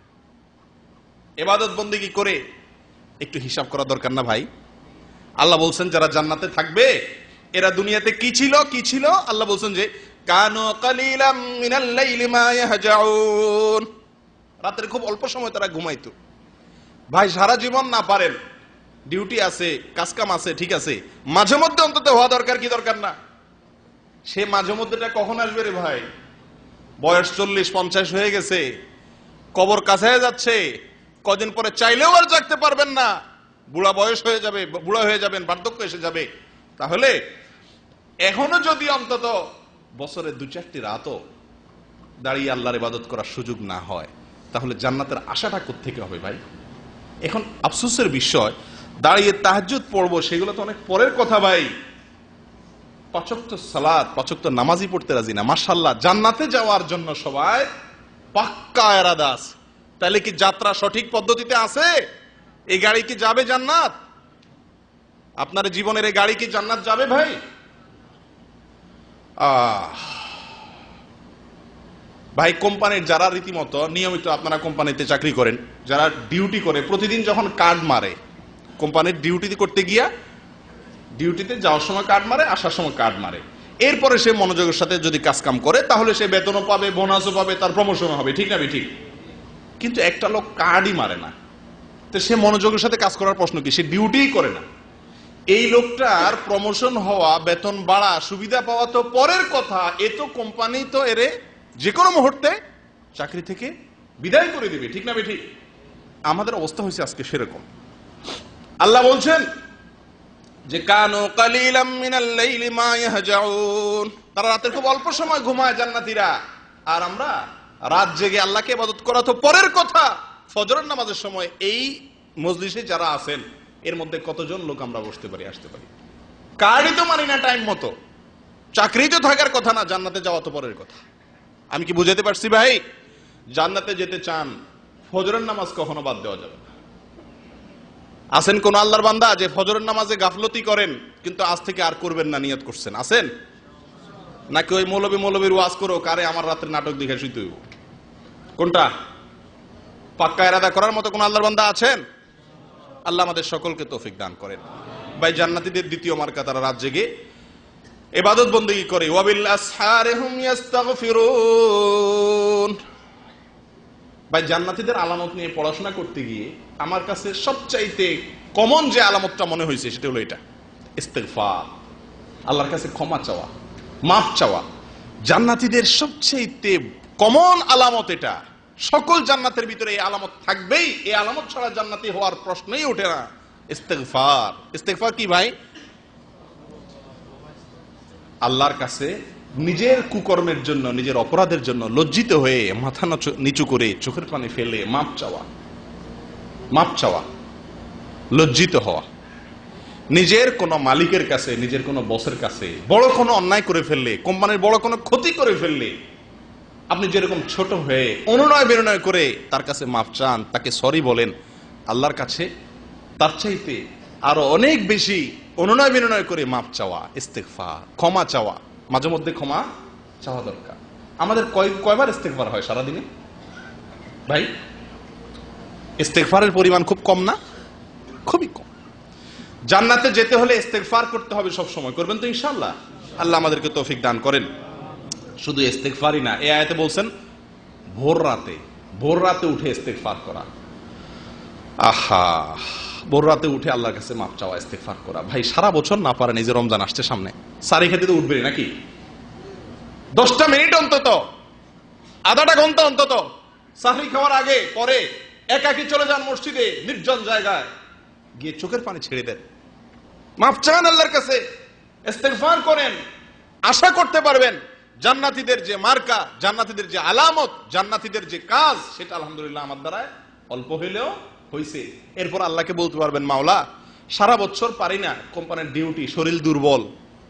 S1: ইবাদত বন্দেগী করে একটু হিসাব করা দরকার না ভাই? আল্লাহ বলছেন যারা জান্নাতে থাকবে এরা দুনিয়াতে কি ছিল কি ছিল? আল্লাহ বলছেন যে কানু কালিলাম মিনাল লাইলি মা ইয়াহজাউন, রাতের খুব অল্প সময় তারা ঘুমাইতো। ভাই সারা জীবন না পারেন, ডিউটি আছে, কাজকাম আছে, ঠিক আছে, মাঝে মধ্যে অন্তত হওয়া দরকার, কি দরকার না? সে মাঝে মধ্যেটা কখন আসবে রে ভাই? বয়স চল্লিশ পঞ্চাশ হয়ে গেছে, কবর কাছে যাচ্ছে, কদিন পরে চাইলেও আর জাগতে পারবেন না, বুড়া বয়স হয়ে যাবে, বুড়া হয়ে যাবেন, বার্ধক্য এসে যাবে। তাহলে এখনো যদি অন্তত বছরে দু চারটি রাতও দাঁড়িয়ে আল্লাহর ইবাদত করার সুযোগ না হয়, তাহলে জান্নাতের আশাটা কোত্থেকে হবে ভাই? এখন আফসোসের বিষয়, দাঁড়িয়ে তাহাজ্জুদ পড়বো সেগুলো তো অনেক পরের কথা ভাই। পাঁচ ওয়াক্ত সালাত, পাঁচ ওয়াক্ত নামাজই পড়তে রাজি না। মাশাআল্লাহ, জান্নাতে যাওয়ার জন্য সবাই পাক্কা ইরাদা আছে। তাহলে কি যাত্রা সঠিক পদ্ধতিতে আছে? এই গাড়ি কি যাবে জান্নাত? আপনার জীবনের এই গাড়ি কি জান্নাত যাবে ভাই? আহ ভাই, কোম্পানির যারা রীতিমতো নিয়মিত, আপনারা কোম্পানিতে চাকরি করেন, যারা ডিউটি করে, প্রতিদিন যখন কার্ড মারে, কোম্পানির ডিউটি করতে গিয়া ডিউটিতে যাওয়ার সময় কার্ড মারে, আসার সময় কার্ড মারে, এরপরে সে মনোযোগের সাথে যদি কাজ কাম করে তাহলে সে বেতনও পাবে, বোনাসও পাবে, তার প্রমোশনও হবে, ঠিক না ঠিক? কিন্তু একটা লোক কার্ডই মারে না, তো সে মনোযোগের সাথে কাজ করার প্রশ্ন কি? সে ডিউটিই করে না। এই লোকটার প্রমোশন হওয়া, বেতন বাড়া, সুবিধা পাওয়া তো পরের কথা, এ তো কোম্পানি তো এরে যে কোনো মুহূর্তে চাকরি থেকে বিদায় করে দিবে, ঠিক না ঠিক? আমাদের অবস্থা হয়েছে আজকে সেরকম। আল্লাহ বলছেন যে কানু কালিলাম মিনাল লাইলি মা ইয়াহজাউন, তারা রাতের খুব অল্প সময় ঘুমায় জান্নাতীরা, আর আমরা রাত জেগে আল্লাহকে ইবাদত করা তো পরের কথা। ফজরের নামাজের সময় এই মজলিসে যারা আছেন এর মধ্যে কতজন লোক আমরা বসতে পারি, আসতে পারি? কার্ডই তো মানি না টাইম মতো, চাকরি তো থাকার কথা না, জান্নাতে যাওয়া তো পরের কথা। আমি কি বুঝাতে পারছি ভাই? জান্নাতে যেতে চান, ফজরের নামাজ কখনো বাদ দেওয়া যাবে না। আছেন কোন আল্লাহর বান্দা যে ফজরের নামাজে গাফলতি করেন কিন্তু আজ থেকে আর করবেন না নিয়ত করছেন? আছেন নাকি ওই মৌলবী মৌলবীর ওয়াজ করো কারে আমার রাত্রে নাটক দেখে শুইতে হইব? কোনটা? পাক্কা ইরাদা করার মতো কোন আল্লাহর বান্দা আছেন? আল্লাহ আমাদের সকলকে তৌফিক দান করেন। ভাই জান্নাতীদের দ্বিতীয় মার্কা, তারা রাত জেগে ইবাদত বন্দেগী করে। ওয়াবিল আসহারি হুম ইস্তাগফিরুন। ভাই জান্নাতীদের আলামত নিয়ে পড়াশোনা করতে গিয়ে আমার কাছে সবচাইতে কমন যে আলামতটা মনে হয়েছে সেটা হলো এটা, ইস্তিগফার, আল্লাহর কাছে ক্ষমা চাওয়া, মাফ চাওয়া। জান্নাতীদের সবচাইতে কমন আলামত এটা। সকল জান্নাতের ভিতরে এই আলামত থাকবেই, এই আলামত ছাড়া জান্নাতি হওয়ার প্রশ্নই ওঠে না। ইস্তিগফার। ইস্তিগফার কি ভাই? আল্লাহর কাছে নিজের কুকর্মের জন্য, নিজের অপরাধের জন্য লজ্জিত হয়ে মাথা নিচু করে চোখের পানি ফেলে মাপ চাওয়া, মাপ চাওয়া, লজ্জিত হওয়া। নিজের কোন মালিকের কাছে, নিজের কোন বসের কাছে বড় কোনো অন্যায় করে ফেললে, কোম্পানির বড় কোনো ক্ষতি করে ফেললে আপনি যেরকম ছোট হয়ে অনুনয় বিনয় করে তার কাছে মাপ চান, তাকে সরি বলেন, আল্লাহর কাছে তার চাইতে আরো অনেক বেশি অনুনয় বিনয় করে মাপ চাওয়া, ইস্তিগফার, ক্ষমা চাওয়া। মাঝে মধ্যে ক্ষমা চাওয়া দরকার। আমাদের কয় কয়বার ইস্তিগফার হয় সারাদিনে ভাই? ইস্তিগফারের পরিমাণ খুব কম না? খুবই কম। জান্নাতে যেতে হলে ইস্তিগফার করতে হবে সব সময়। করবেন তো ইনশাআল্লাহ? আল্লাহ আমাদেরকে তৌফিক দান করেন। শুধু ইস্তিগফারই না, এই আয়াতে বলছেন ভোর রাতে, ভোর রাতে উঠে ইস্তিগফার করা। আহা, ভোর রাতে উঠে আল্লাহর কাছে মাপ চাওয়া, ইস্তিগফার করা। ভাই সারা বছর না পারেন, এই যে রমজান আসছে সামনে, সারি খেতে তো উঠবেন নাকি? দশটা মিনিট অন্তত, আধাটা ঘন্টা অন্তত সাহরি খাওয়ার আগে পরে একাকি চলে যান মসজিদে, নির্জন জায়গায় গিয়ে চোখের পানি ছেড়ে দেন, মাপ চান আল্লাহর কাছে, ইস্তিগফার করেন। আশা করতে পারবেন জান্নাতীদের যে মার্কা, জান্নাতীদের যে আলামত, জান্নাতীদের যে কাজ, সেটা আলহামদুলিল্লাহ আমার দ্বারা অল্প হইলেও হইছে। এরপর আল্লাহকে বলতে পারবেন, মাওলা সারা বছর পারি না, কোম্পানির ডিউটি, শরীর দুর্বল,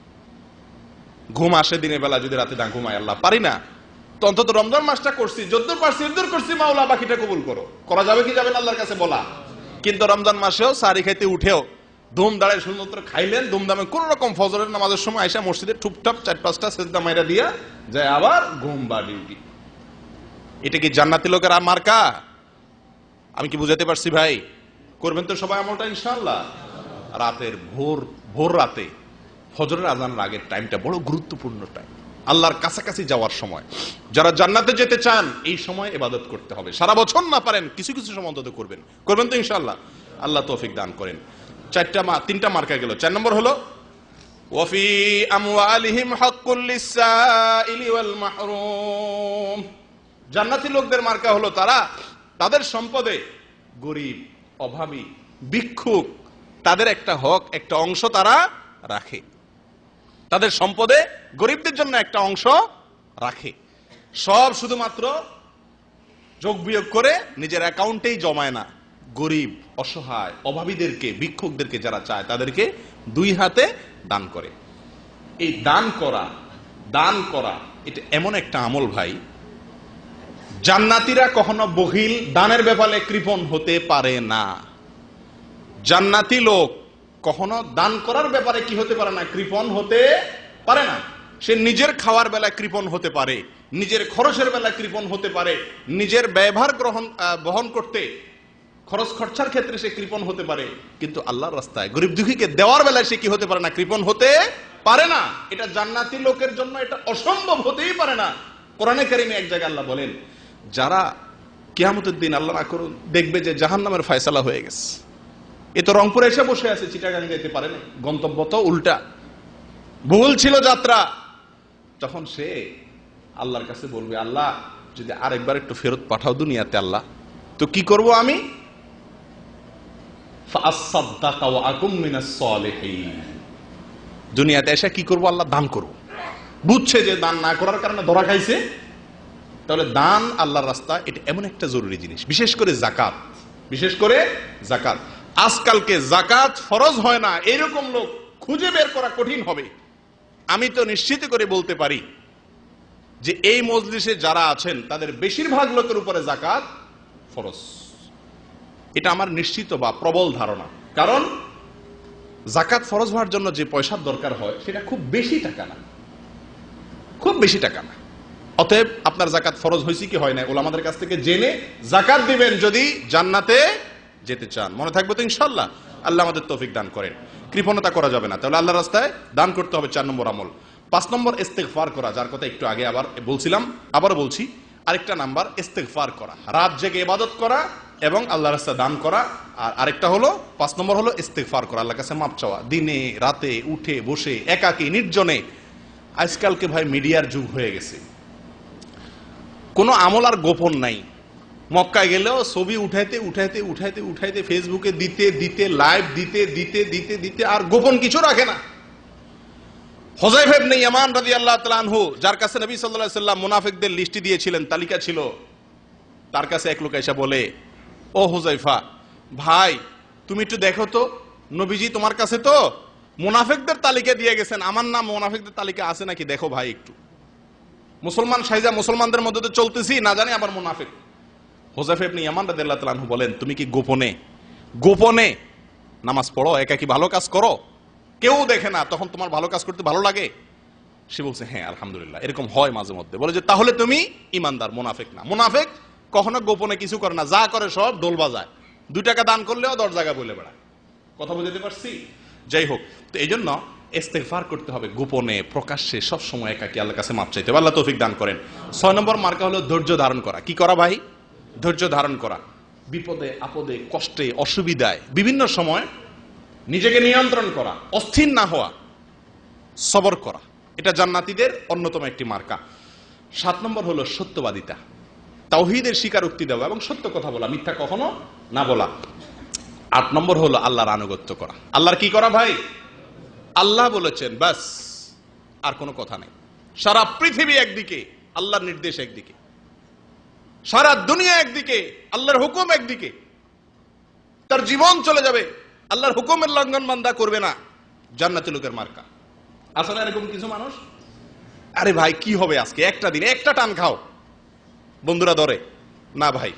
S1: ঘুম আসে দিনের বেলা, যদি রাতে না ঘুমাই আল্লাহ পারি না, তো অন্তত রমজান মাসটা করছি, যদ্দূর পারছি যদ্দূর করছি, মাওলা বাকিটা কবুল করো। করা যাবে কি যাবে না আল্লাহর কাছে বলা? কিন্তু রমজান মাসেও সারি খাইতে উঠেও ধুম দাঁড়ায় শুধুমাত্র খাইলেন, ধুমধামে কোন রকম ফজরের নামাজের সময় আইসা মসজিদে টুপটাপ চার পাঁচটা সেজদা মাইরা দিয়া যায়, আবার ঘুম বা ডিউটি। এটা কি জান্নাতি লোকের মার্কা? আমি কি বুঝাতে পারছি ভাই? করবেন তো সবাই আমলটা ইনশাআল্লাহ। রাতের ভোর ভোর রাতে ফজরের আজানের আগের টাইমটা বড় গুরুত্বপূর্ণ টাইম, আল্লাহর কাছাকাছি যাওয়ার সময়। যারা জান্নাতে যেতে চান এই সময় ইবাদত করতে হবে। সারা বছর না পারেন, কিছু কিছু সময় অন্তত করবেন। করবেন তো ইনশাআল্লাহ? আল্লাহ তৌফিক দান করেন। চারটা মা তিনটা মার্কা গেল। চার নম্বর হলো ওয়াফি আমওয়ালিহিম হাক্কুল লিসাইলি ওয়াল মাহরুম। জান্নাতি লোকদের মার্কা হলো তারা তাদের সম্পদে গরিব, অভাবী, ভিক্ষুক, তাদের একটা হক, একটা অংশ তারা রাখে। তাদের সম্পদে গরিবদের জন্য একটা অংশ রাখে। সব শুধুমাত্র যোগ বিয়োগ করে নিজের অ্যাকাউন্টেই জমায় না। গরিব, অসহায়, অভাবীদেরকে, ভিক্ষুকদেরকে যারা চায় তাদেরকে দুই হাতে দান করে। এই দান করা, দান করা এটা এমন একটা আমল ভাই, জান্নাতীরা কখনো বখিল, দানের ব্যাপারে কৃপণ হতে পারে না। জান্নাতি লোক কখনো দান করার ব্যাপারে কি হতে পারে না? কৃপণ হতে পারে না। সে নিজের খাওয়ার বেলায় কৃপণ হতে পারে, নিজের খরচের বেলায় কৃপণ হতে পারে, নিজের ব্যয়ভার গ্রহণ বহন করতে খরচ খরচার ক্ষেত্রে সে কৃপণ হতে পারে, কিন্তু আল্লাহর রাস্তায় গরিব দুঃখীকে দেওয়ার বেলায় সে কি হতে পারে না? কৃপণ হতে পারে না। এটা জান্নাতি লোকের জন্য এটা অসম্ভব হতেই পারে না। কোরআনে কারিমে এক জায়গায় আল্লাহ বলেন, যারা কিয়ামতের দিন আল্লাহ না করুন দেখবে যে জাহান্নামের ফয়সালা হয়ে গেছে, এ তো রংপুরে এসে বসে আছে, চিটাগাং যেতে পারে না, গন্তব্য তো উল্টা, ভুল ছিল যাত্রা। তখন সে আল্লাহর কাছে বলবে, আল্লাহ যদি আরেকবার একটু ফেরত পাঠাও দুনিয়াতে আল্লাহ, তো কি করব আমি? দুনিয়াতে এসে কি করব আল্লাহ? দান করব। বুঝছে যে দান না করার কারণে ধরা খাইছে, তাহলে দান আল্লাহর রাস্তা এটা এমন একটা জরুরি জিনিস। বিশেষ করে যাকাত, বিশেষ করে জাকাত। আজকালকে জাকাত ফরজ হয় না এরকম লোক খুঁজে বের করা কঠিন হবে। আমি তো নিশ্চিত করে বলতে পারি যে এই মজলিসে যারা আছেন তাদের বেশিরভাগ লোকের উপরে জাকাত ফরজ। এটা আমার নিশ্চিত বা প্রবল ধারণা। কারণ জাকাত ফরজ হওয়ার জন্য যে পয়সার দরকার হয় সেটা খুব বেশি টাকা না, খুব বেশি টাকা না। অতএব আপনার জাকাত ফরজ হয়েছে কি হয় না ওলামাদের কাছ থেকে জেনে জাকাত দিবেন যদি জান্নাতে যেতে চান। মনে থাকবে তো ইনশাআল্লাহ। আল্লাহ আমাদের তৌফিক দান করেন। কৃপণতা করা যাবে না, তাহলে আল্লাহর রাস্তায় দান করতে হবে। চার নম্বর আমল। পাঁচ নম্বর ইস্তেগফার করা, যার কথা একটু আগে আবার বলছিলাম, আবারও বলছি। আরেকটা নাম্বার ইস্তেগফার করা, রাত জেগে ইবাদত করা এবং আল্লাহর রাস্তায় দান করা। আর আরেকটা হলো পাঁচ নম্বর হলো ইস্তেগফার করা, আল্লাহর কাছে মাপ চাওয়া, দিনে রাতে উঠে বসে একাকী নির্জনে। আজকালকে ভাই মিডিয়ার যুগ হয়ে গেছে, কোনো আমল আর গোপন নাই। মক্কায় গেলেও ছবি উঠাইতে উঠাইতে উঠাইতে উঠাইতে ফেসবুকে দিতে দিতে লাইভ দিতে দিতে দিতে দিতে আর গোপন কিছু রাখে না। হুযায়ফা ইবনে ইয়ামান রাদিয়াল্লাহু তাআলা আনহু, যার কাছে নবী সাল্লাল্লাহু আলাইহি ওয়াসাল্লাম মুনাফিকদের লিস্টি দিয়েছিলেন, তালিকা ছিল, তার কাছে এক লোক এসে বলে, ও হুযায়ফা ভাই তুমি একটু দেখো তো, নবীজি তোমার কাছে তো মুনাফিকদের তালিকা দিয়ে গেছেন, আমার নাম মুনাফিকদের তালিকা আছে নাকি দেখো ভাই একটু। মুসলমান সাইজা মুসলমানদের মধ্যে তো চলতেছি, না জানি আবার মুনাফিক। হুযায়ফা ইবনে ইয়ামান রাদিয়াল্লাহু তাআলা আনহু বলেন, তুমি কি গোপনে গোপনে নামাজ পড়ো, একাকী ভালো কাজ করো, কেউ দেখে না, তখন তোমার ভালো কাজ করতে ভালো লাগে? সে বলছে হ্যাঁ আলহামদুলিল্লাহ, এরকম হয় মাঝে মধ্যে। বলে যে তাহলে তুমি ইমানদার, মুনাফিক না। মুনাফিক কখনো গোপনে কিছু করে না, যা করে সব দোল বাজায়, দুই টাকা দান করলেও দশ জায়গা বলে বেড়ায়। কথা বুঝতে পারছি? যাই হোক, তো এই জন্য ইস্তেগফার করতে হবে গোপনে প্রকাশ্যে, সব সময় একাকী আল্লাহর কাছে মাপ চাইতে হবে। আল্লাহ তৌফিক দান করেন। ছয় নম্বর মার্কা হলো ধৈর্য ধারণ করা। কি করা ভাই? ধৈর্য ধারণ করা। বিপদে আপদে কষ্টে অসুবিধায় বিভিন্ন সময় নিজেকে নিয়ন্ত্রণ করা, অস্থির না হওয়া, সবর করা, এটা জান্নাতীদের অন্যতম একটি মার্কা। সাত নম্বর হলো সত্যবাদিতা, তাওহীদের স্বীকারোক্তি দেওয়া এবং সত্য কথা বলা, মিথ্যা কখনো না বলা। আট নম্বর হলো আল্লাহর আনুগত্য করা। আল্লাহর কি করা ভাই? আল্লাহ বলেছেন ব্যাস, আর কোনো কথা নেই। সারা পৃথিবী একদিকে, আল্লাহর নির্দেশ একদিকে, সারা দুনিয়া একদিকে, আল্লাহর হুকুম একদিকে, তার জীবন চলে যাবে, আল্লাহর হুকুমের লঙ্ঘন বান্দা করবে না, জান্নাতি লোকের মার্কা। আসলে এরকম কিছু মানুষ, আরে ভাই কি হবে আজকে একটা দিন একটা টান খাও, বন্ধুরা ধরে না ভাই,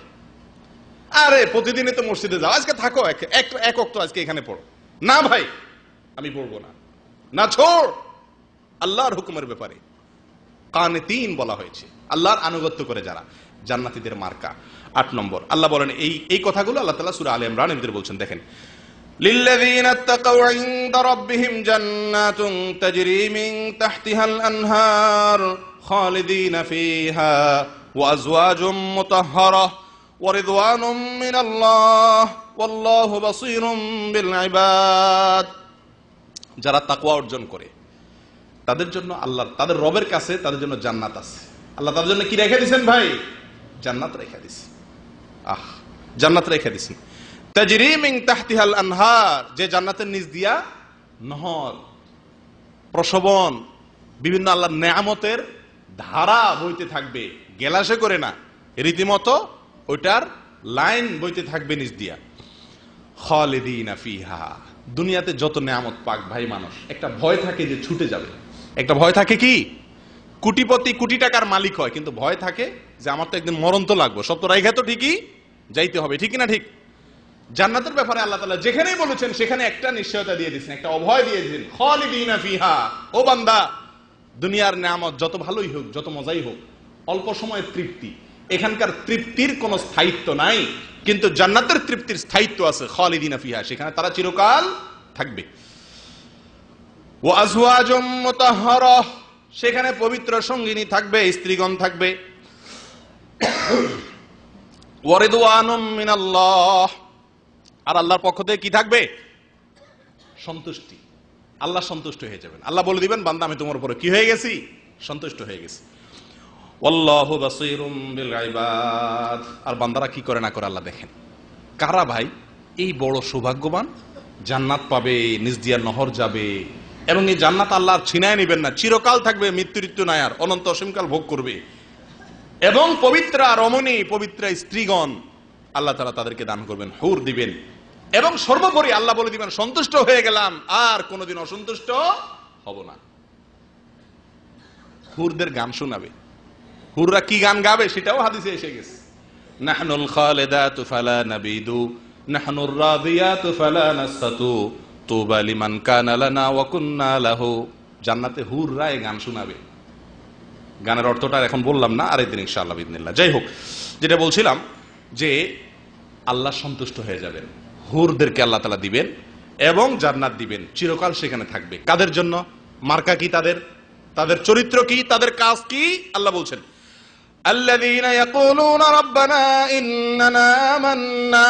S1: আরে প্রতিদিনই তো মসজিদে যাও, আজকে থাকো এক ওয়াক্ত আজকে এখানে পড়ো না ভাই, আমি পড়বো না, না ছোড়। আল্লাহর হুকুমের ব্যাপারে কানিতিন বলা হয়েছে, আল্লাহর আনুগত্য করে যারা, জান্নাতীদের মার্কা। আট নম্বর আল্লাহ বলেন এই এই কথাগুলো আল্লাহ তাআলা সূরা আলে ইমরানের ভিতরে বলছেন, দেখেন, লিল্লাযীনা তাকাউ ইনদা রাব্বিহিম জান্নাতুন তাজরি মিন তাহতিহাল আনহার খালিদিনা ফিহা ওয়া আজওয়াজুম মুতাহহারা ওয়া রিদওয়ানুম মিনাল্লাহ ওয়াল্লাহু বাসীরুম বিল ইবাদ। যারা তাকওয়া অর্জন করে তাদের জন্য আল্লাহ, তাদের রবের কাছে তাদের জন্য জান্নাত আছে। আল্লাহ তাদের জন্য কি রেখে দিয়েছেন ভাই? জান্নাত রেখে দিয়েছেন। আহ জান্নাত রেখে দিয়েছেন। তাজরি মিন তাহতিহাল আনহার, যে জান্নাতের নিচ দিয়া নহর, প্রসবন, বিভিন্ন আল্লাহর নেয়ামতের ধারা বইতে থাকবে, গেলাসে করে না, রীতিমতো ওইটার লাইন বইতে থাকবে নিচ দিয়া। খালিদিনা ফিহা, দুনিয়াতে যত নেয়ামত পাক ভাই মানুষ, একটা ভয় থাকে যে ছুটে যাবে, একটা ভয় থাকে কি, কোটিপতি কোটি টাকার মালিক হয়, কিন্তু ভয় থাকে যে আমার তো একদিন মরণ তো লাগবে, সব তো রাইখা তো ঠিকই যাইতে হবে, ঠিক না ঠিক? জান্নাতের ব্যাপারে আল্লাহ তাআলা যেখানেই বলেছেন সেখানে একটা নিশ্চয়তা দিয়ে দিয়েছেন, একটা অভয় দিয়ে দিয়েছেন, খালিদিনা ফিহা। ও বান্দা, দুনিয়ার নেয়ামত যত ভালোই হোক, যত মজাই হোক, অল্প সময়ের তৃপ্তি, এখানকার তৃপ্তির কোনো স্থায়িত্ব নাই, কিন্তু জান্নাতের তৃপ্তির স্থায়িত্ব আছে। খালিদিনা ফিহা, সেখানে তারা চিরকাল থাকবে। ওয়া আজওয়াজুম মুতাহহারা, সেখানে পবিত্র সঙ্গিনী থাকবে, স্ত্রীগণ থাকবে। ওয়া রিদওয়ানুম মিনাল্লাহ, আর আল্লাহর পক্ষ থেকে কি থাকবে? সন্তুষ্টি। আল্লাহ সন্তুষ্ট হয়ে যাবেন, আল্লাহ বলে দিবেন বান্দা আমি তোমার উপরে কি হয়ে গেছি? সন্তুষ্ট হয়ে গেছি। আল্লাহু বাসীরুম বিল ইবাদ, আর বান্দারা কি করে না করে আল্লাহ দেখেন। কারা ভাই এই বড় সৌভাগ্যবান? জান্নাত পাবে, নিজ দিয়া নহর যাবে, এবং এই জান্নাত আল্লাহ ছিনায় নিবেন না, চিরকাল থাকবে, মৃত্যু ঋত্যু নাই আর, অনন্ত অসীমকাল ভোগ করবে। এবং পবিত্রা রমণী, পবিত্র স্ত্রীগণ, আল্লাহ তাআলা তাদেরকে দান করবেন, হুর দিবেন। এবং সর্বোপরি আল্লাহ বলে দিবেন, সন্তুষ্ট হয়ে গেলাম, আর কোনোদিন অসন্তুষ্ট হব না। হুরদের গান শোনাবে। হুররা কি গান গাবে সেটাও হাদিসে এসে গেছে। নাহনুল খালিদাতু ফালা নাবিদু, নাহনুর রাদিয়াতু ফালা নাসতু, তুবা লিমান কানা লানা ওয়া কুন্না লাহু। জান্নাতে হুররা এই গান শোনাবে। গানের অর্থটা এখন বললাম না, আরেকদিন ইনশাআল্লাহ বিইذنিল্লাহ। যাই হোক, যেটা বলছিলাম যে আল্লাহ সন্তুষ্ট হয়ে যাবেন, হুরদেরকে আল্লাহ তাআলা দিবেন এবং জান্নাত দিবেন, চিরকাল সেখানে থাকবে। কাদের জন্য? মার্কা কি তাদের? তাদের চরিত্র কি? তাদের কাজ কি? আল্লাহ বলছেন, আল্লাযীনা ইয়াকুলুনা রাব্বানা ইন্নানা আমান্না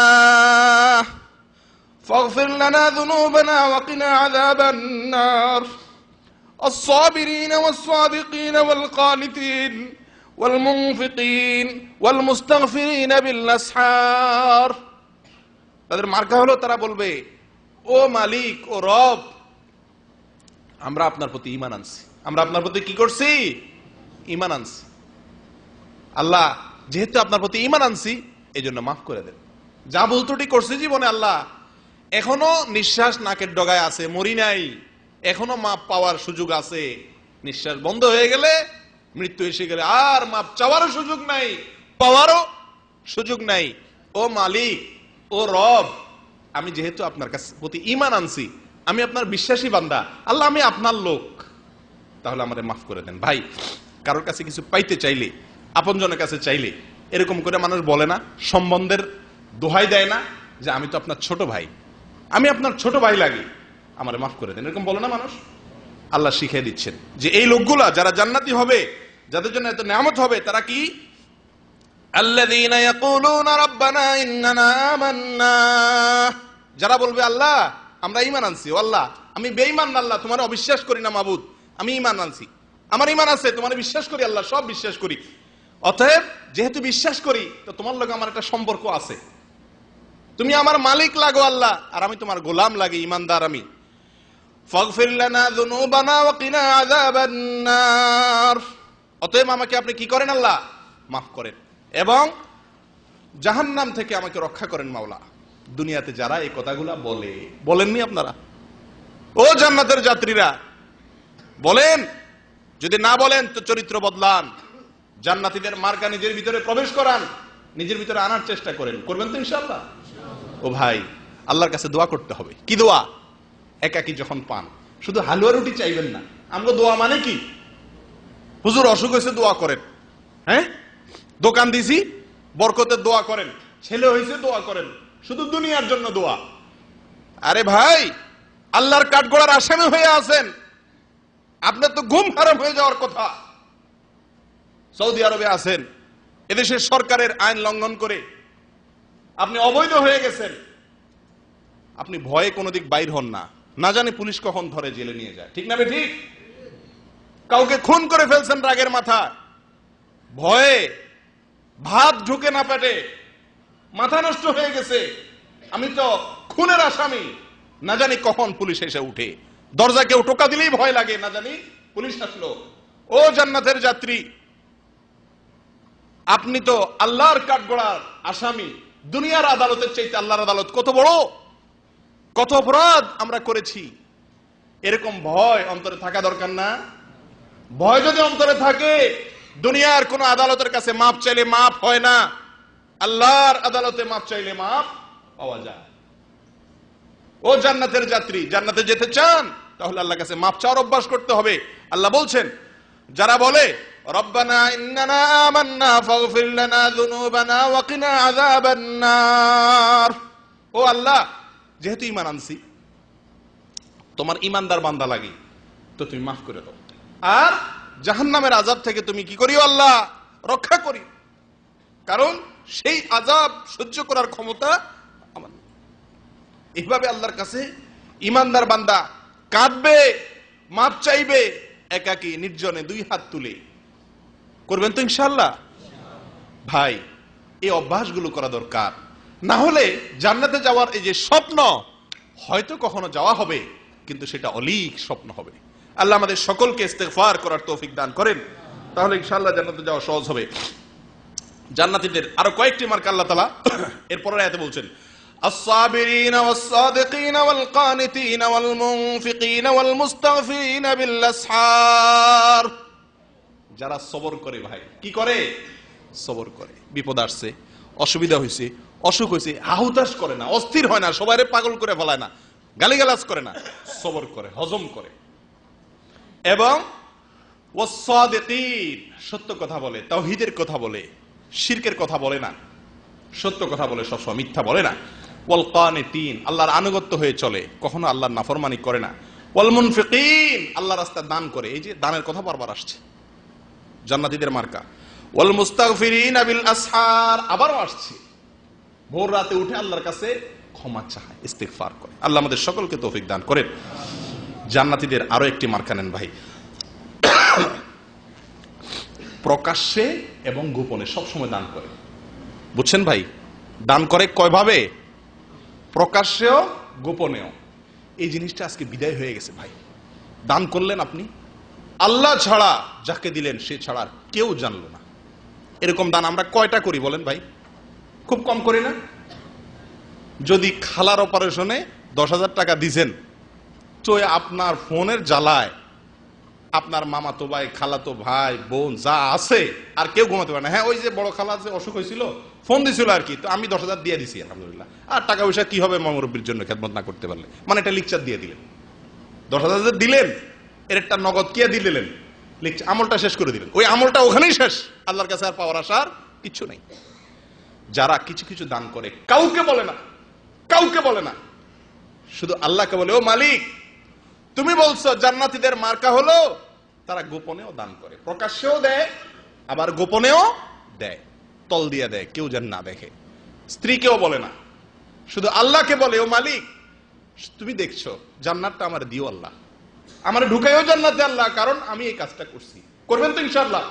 S1: ফাগফির লানা যুনুবানা ওয়া কিনা আযাবান নার الصابرين والصادقين والقانتين والمنفقين والمستغفرين بالأسحار। তাদের মার্কা হলো তারা বলবে, ও মালিক, ও রব, আমরা আপনার প্রতি ঈমান আনছি, আমরা আপনার প্রতি কি করছি? ঈমান আনছি। আল্লাহ, যেহেতু আপনার প্রতি ঈমান আনছি, এই জন্য মাফ করে দেন। যা ভুল ত্রুটি করছি জীবনে আল্লাহ, এখনো নিঃশ্বাস নাকের ডগায় আছে, মরি নাই, এখনো মাপ পাওয়ার সুযোগ আছে। নিঃশ্বাস বন্ধ হয়ে গেলে, মৃত্যু এসে গেলে আর মাপ চাওয়ারও সুযোগ নাই, পাওয়ারও সুযোগ নাই। ও মালিক, ও রব, আমি যেহেতু আপনার কাছে প্রতি ঈমান আনছি, আমি আপনার বিশ্বাসী বান্দা, আল্লাহ আমি আপনার লোক, তাহলে আমাদের মাফ করে দেন। ভাই, কারোর কাছে কিছু পাইতে চাইলে, আপনজনের কাছে চাইলে এরকম করে মানুষ বলে না, সম্বন্ধের দোহাই দেয় না যে আমি তো আপনার ছোট ভাই, আমি আপনার ছোট ভাই লাগি, আমারে মাফ করে দেন, এরকম বলে না মানুষ? আল্লাহ শিখিয়ে দিচ্ছেন যে এই লোকগুলা যারা জান্নাতি হবে, যাদের জন্য এত নিয়ামত হবে, তারা কি? আল্লাযীনা ইয়াকুলুনা রাব্বানা ইন্নানা আমান্না, যারা বলবে আল্লাহ আমরা ঈমান আনছি, ও আল্লাহ আমি বেঈমান না, আল্লাহ তোমার অবিশ্বাস করি না মাবুদ, আমি ঈমান আনছি, আমার ঈমান আছে, তোমার বিশ্বাস করি আল্লাহ, সব বিশ্বাস করি, অতএব যেহেতু বিশ্বাস করি তো তোমার লগে আমার একটা সম্পর্ক আছে, তুমি আমার মালিক লাগো আল্লাহ, আর আমি তোমার গোলাম লাগি, ঈমানদার আমি। ফাগফির লানা যুনুবানা ওয়া কিনা আযাবান নার, অতএব আমাকে আপনি কি করেন আল্লাহ? মাফ করেন এবং জাহান্নাম থেকে আমাকে রক্ষা করেন মাওলা। দুনিয়াতে যারা এই কথাগুলা বলে, বলেননি আপনারা? ও জান্নাতের যাত্রীরা, বলেন। যদি না বলেন তো চরিত্র বদলান, জান্নাতীদের মার্কা নিজের ভিতরে প্রবেশ করান, নিজের ভিতরে আনার চেষ্টা করেন। করবেন তো ইনশাআল্লাহ? ও ভাই, আল্লাহর কাছে দোয়া করতে হবে। কি দোয়া? একাকী যখন পান, শুধু হালুয়া রুটি চাইবেন না। আমরা দোয়া মানে কি? হুজুর অসুখ হয়েছে দোয়া করেন, হ্যাঁ, দোকান দিছি বরকতের দোয়া করেন, ছেলে হয়েছে দোয়া করেন, শুধু দুনিয়ার জন্য দোয়া। আরে ভাই, আল্লাহর কাঠগড়ার আসামি হয়ে আছেন, আপনার তো ঘুম হারাম হয়ে যাওয়ার কথা। সৌদি আরবে আছেন, এদেশের সরকারের আইন লঙ্ঘন করে আপনি অবৈধ হয়ে গেছেন, আপনি ভয়ে কোনো দিক বাইর হন না, না জানি পুলিশ কখন ধরে জেলে নিয়ে যায়, ঠিক না বে ঠিক? কাউকে খুন করে ফেলছেন রাগের মাথা, ভয়ে ভাত ঢুকে না পেটে, মাথা নষ্ট হয়ে গেছে, আমি তো খুনের আসামি, না জানি কখন পুলিশ এসে উঠে, দরজা কেউ টোকা দিলেই ভয় লাগে, না জানি পুলিশ আসলো। ও জান্নাতের যাত্রী, আপনি তো আল্লাহর কাঠগড়ার আসামি। দুনিয়ার আদালতের চাইতে আল্লাহর আদালত কত বড়, কত অপরাধ আমরা করেছি, এরকম ভয় অন্তরে থাকা দরকার না? ভয় যদি অন্তরে থাকে, দুনিয়ার কোন আদালতের কাছে মাপ চাইলে মাপ হয় না, আল্লাহর আদালতে মাপ চাইলে মাপ পাওয়া যায়। ও জান্নাতের যাত্রী, জান্নাতে যেতে চান তাহলে আল্লাহর কাছে মাপ চাওয়ার অভ্যাস করতে হবে। আল্লাহ বলছেন, যারা বলে রব্বানা ইন্নানা আমান্না ফাগফির লানা যুনুবানা ওয়া কিনা আযাবান নার, ও আল্লাহ যেহেতু ঈমান আনছি, তোমার ঈমানদার বান্দা লাগি, তো তুমি মাফ করে দাও, আর জাহান্নামের আযাব থেকে তুমি কি করিও আল্লাহ? রক্ষা করি, কারণ সেই আযাব সহ্য করার ক্ষমতা আমার। এইভাবে আল্লাহর কাছে ঈমানদার বান্দা কাঁদবে, মাপ চাইবে, একাকী নির্জনে দুই হাত তুলে। করবেন তো ইনশাআল্লাহ? ভাই, এই অভ্যাসগুলো করা দরকার, না হলে জান্নাতে যাওয়ার এই যে স্বপ্ন, হয়তো কখনো যাওয়া হবে, কিন্তু সেটা অলীক স্বপ্ন হবে। আল্লাহ আমাদের সকলকে ইস্তেগফার করার তৌফিক দান করেন, তাহলে ইনশাআল্লাহ জান্নাতে যাওয়া সহজ হবে। জান্নাতীদের আরো কয়েকটি মার্কা আল্লাহ তাআলা এরপরের আয়াতে বলছেন, الصابرين والصادقين والقانتين والمنفقين والمستغفرين بالأسحار। যারা সবর করে ভাই, কি করে? সবর করে। বিপদ আসছে, অসুবিধা হয়েছে, অসুখ হয়েছে, হাহুতাশ করে না, অস্থির হয় না, সবাইরে পাগল করে ফেলায় না, গালিগালাজ করে না, সবর করে, হজম করে। এবং ওয়াসসাদিকিন, সত্য কথা বলে, তাওহীদের কথা বলে, শিরকের কথা বলে না, সত্য কথা বলে, সবসময় মিথ্যা বলে না। ওয়াল কানিতিন, আল্লাহর আনুগত্য হয়ে চলে, কখনো আল্লাহর নাফরমানি করে না। ওয়াল মুনফিকিন, আল্লাহর রাস্তায় দান করে, এই যে দানের কথা বারবার আসছে জান্নাতীদের মার্কা। ওয়াল মুস্তাগফিরিনা বিল আসহার, আবারও আসছে, ভোর রাতে উঠে আল্লাহর কাছে ক্ষমা চায়, ইস্তিগফার করে। আল্লাহ আমাদের সকলকে তৌফিক দান করেন। জান্নাতীদের আরো একটি মার্কা নেন ভাই, প্রকাশ্যে এবং গোপনে সবসময় দান করে। বুঝছেন ভাই? দান করে কয়ভাবে? প্রকাশ্যেও গোপনেও। এই জিনিসটা আজকে বিদায় হয়ে গেছে ভাই। দান করলেন আপনি, আল্লাহ ছাড়া যাকে দিলেন সে ছাড়া আর কেউ জানলো না। এরকম দান আমরা কয়টা করি বলেন ভাই? খুব কম করি না? যদি খালার অপারেশনে দশ হাজার টাকা দিছেন, তো আপনার ফোনের জ্বালায় আপনার মামাতো ভাই, খালাতো ভাই, বোন যা আছে আর কেউ ঘুমাতে পারে না। হ্যাঁ, ওই যে বড় খালা যে অসুখ হয়েছিল, ফোন দিছিল আর কি, তো আমি দশ হাজার দিয়ে দিছি আলহামদুলিল্লাহ। আর টাকা পয়সা কি হবে মুরব্বির জন্য খেদমত না করতে পারলে, মানে একটা লিকচার দিয়ে দিলেন। দশ হাজার যে দিলেন এর একটা নগদ কে দিলেন, লিকচার, আমলটা শেষ করে দিলেন। ওই আমলটা ওখানেই শেষ, আল্লাহর কাছে আর পাওয়ার আসার কিছু নেই। যারা কিছু কিছু দান করে, কাউকে বলে না, কাউকে বলে না, শুধু আল্লাহকে বলে, ও মালিক তুমি বলছো জান্নাতীদের মার্কা হলো তারা গোপনেও দান করে, প্রকাশ্যেও দেয়, আবার গোপনেও দেয়, তল দিয়ে দেয়, কেউ যেন না দেখে। স্ত্রীকেও বলে না, শুধু আল্লাহকে বলে, ও মালিক তুমি দেখছো, জান্নাতটা আমার দিও আল্লাহ, আমার ঢুকাইও জান্নাতে আল্লাহ, কারণ আমি এই কাজটা করছি। করবেন তো ইনশাআল্লাহ?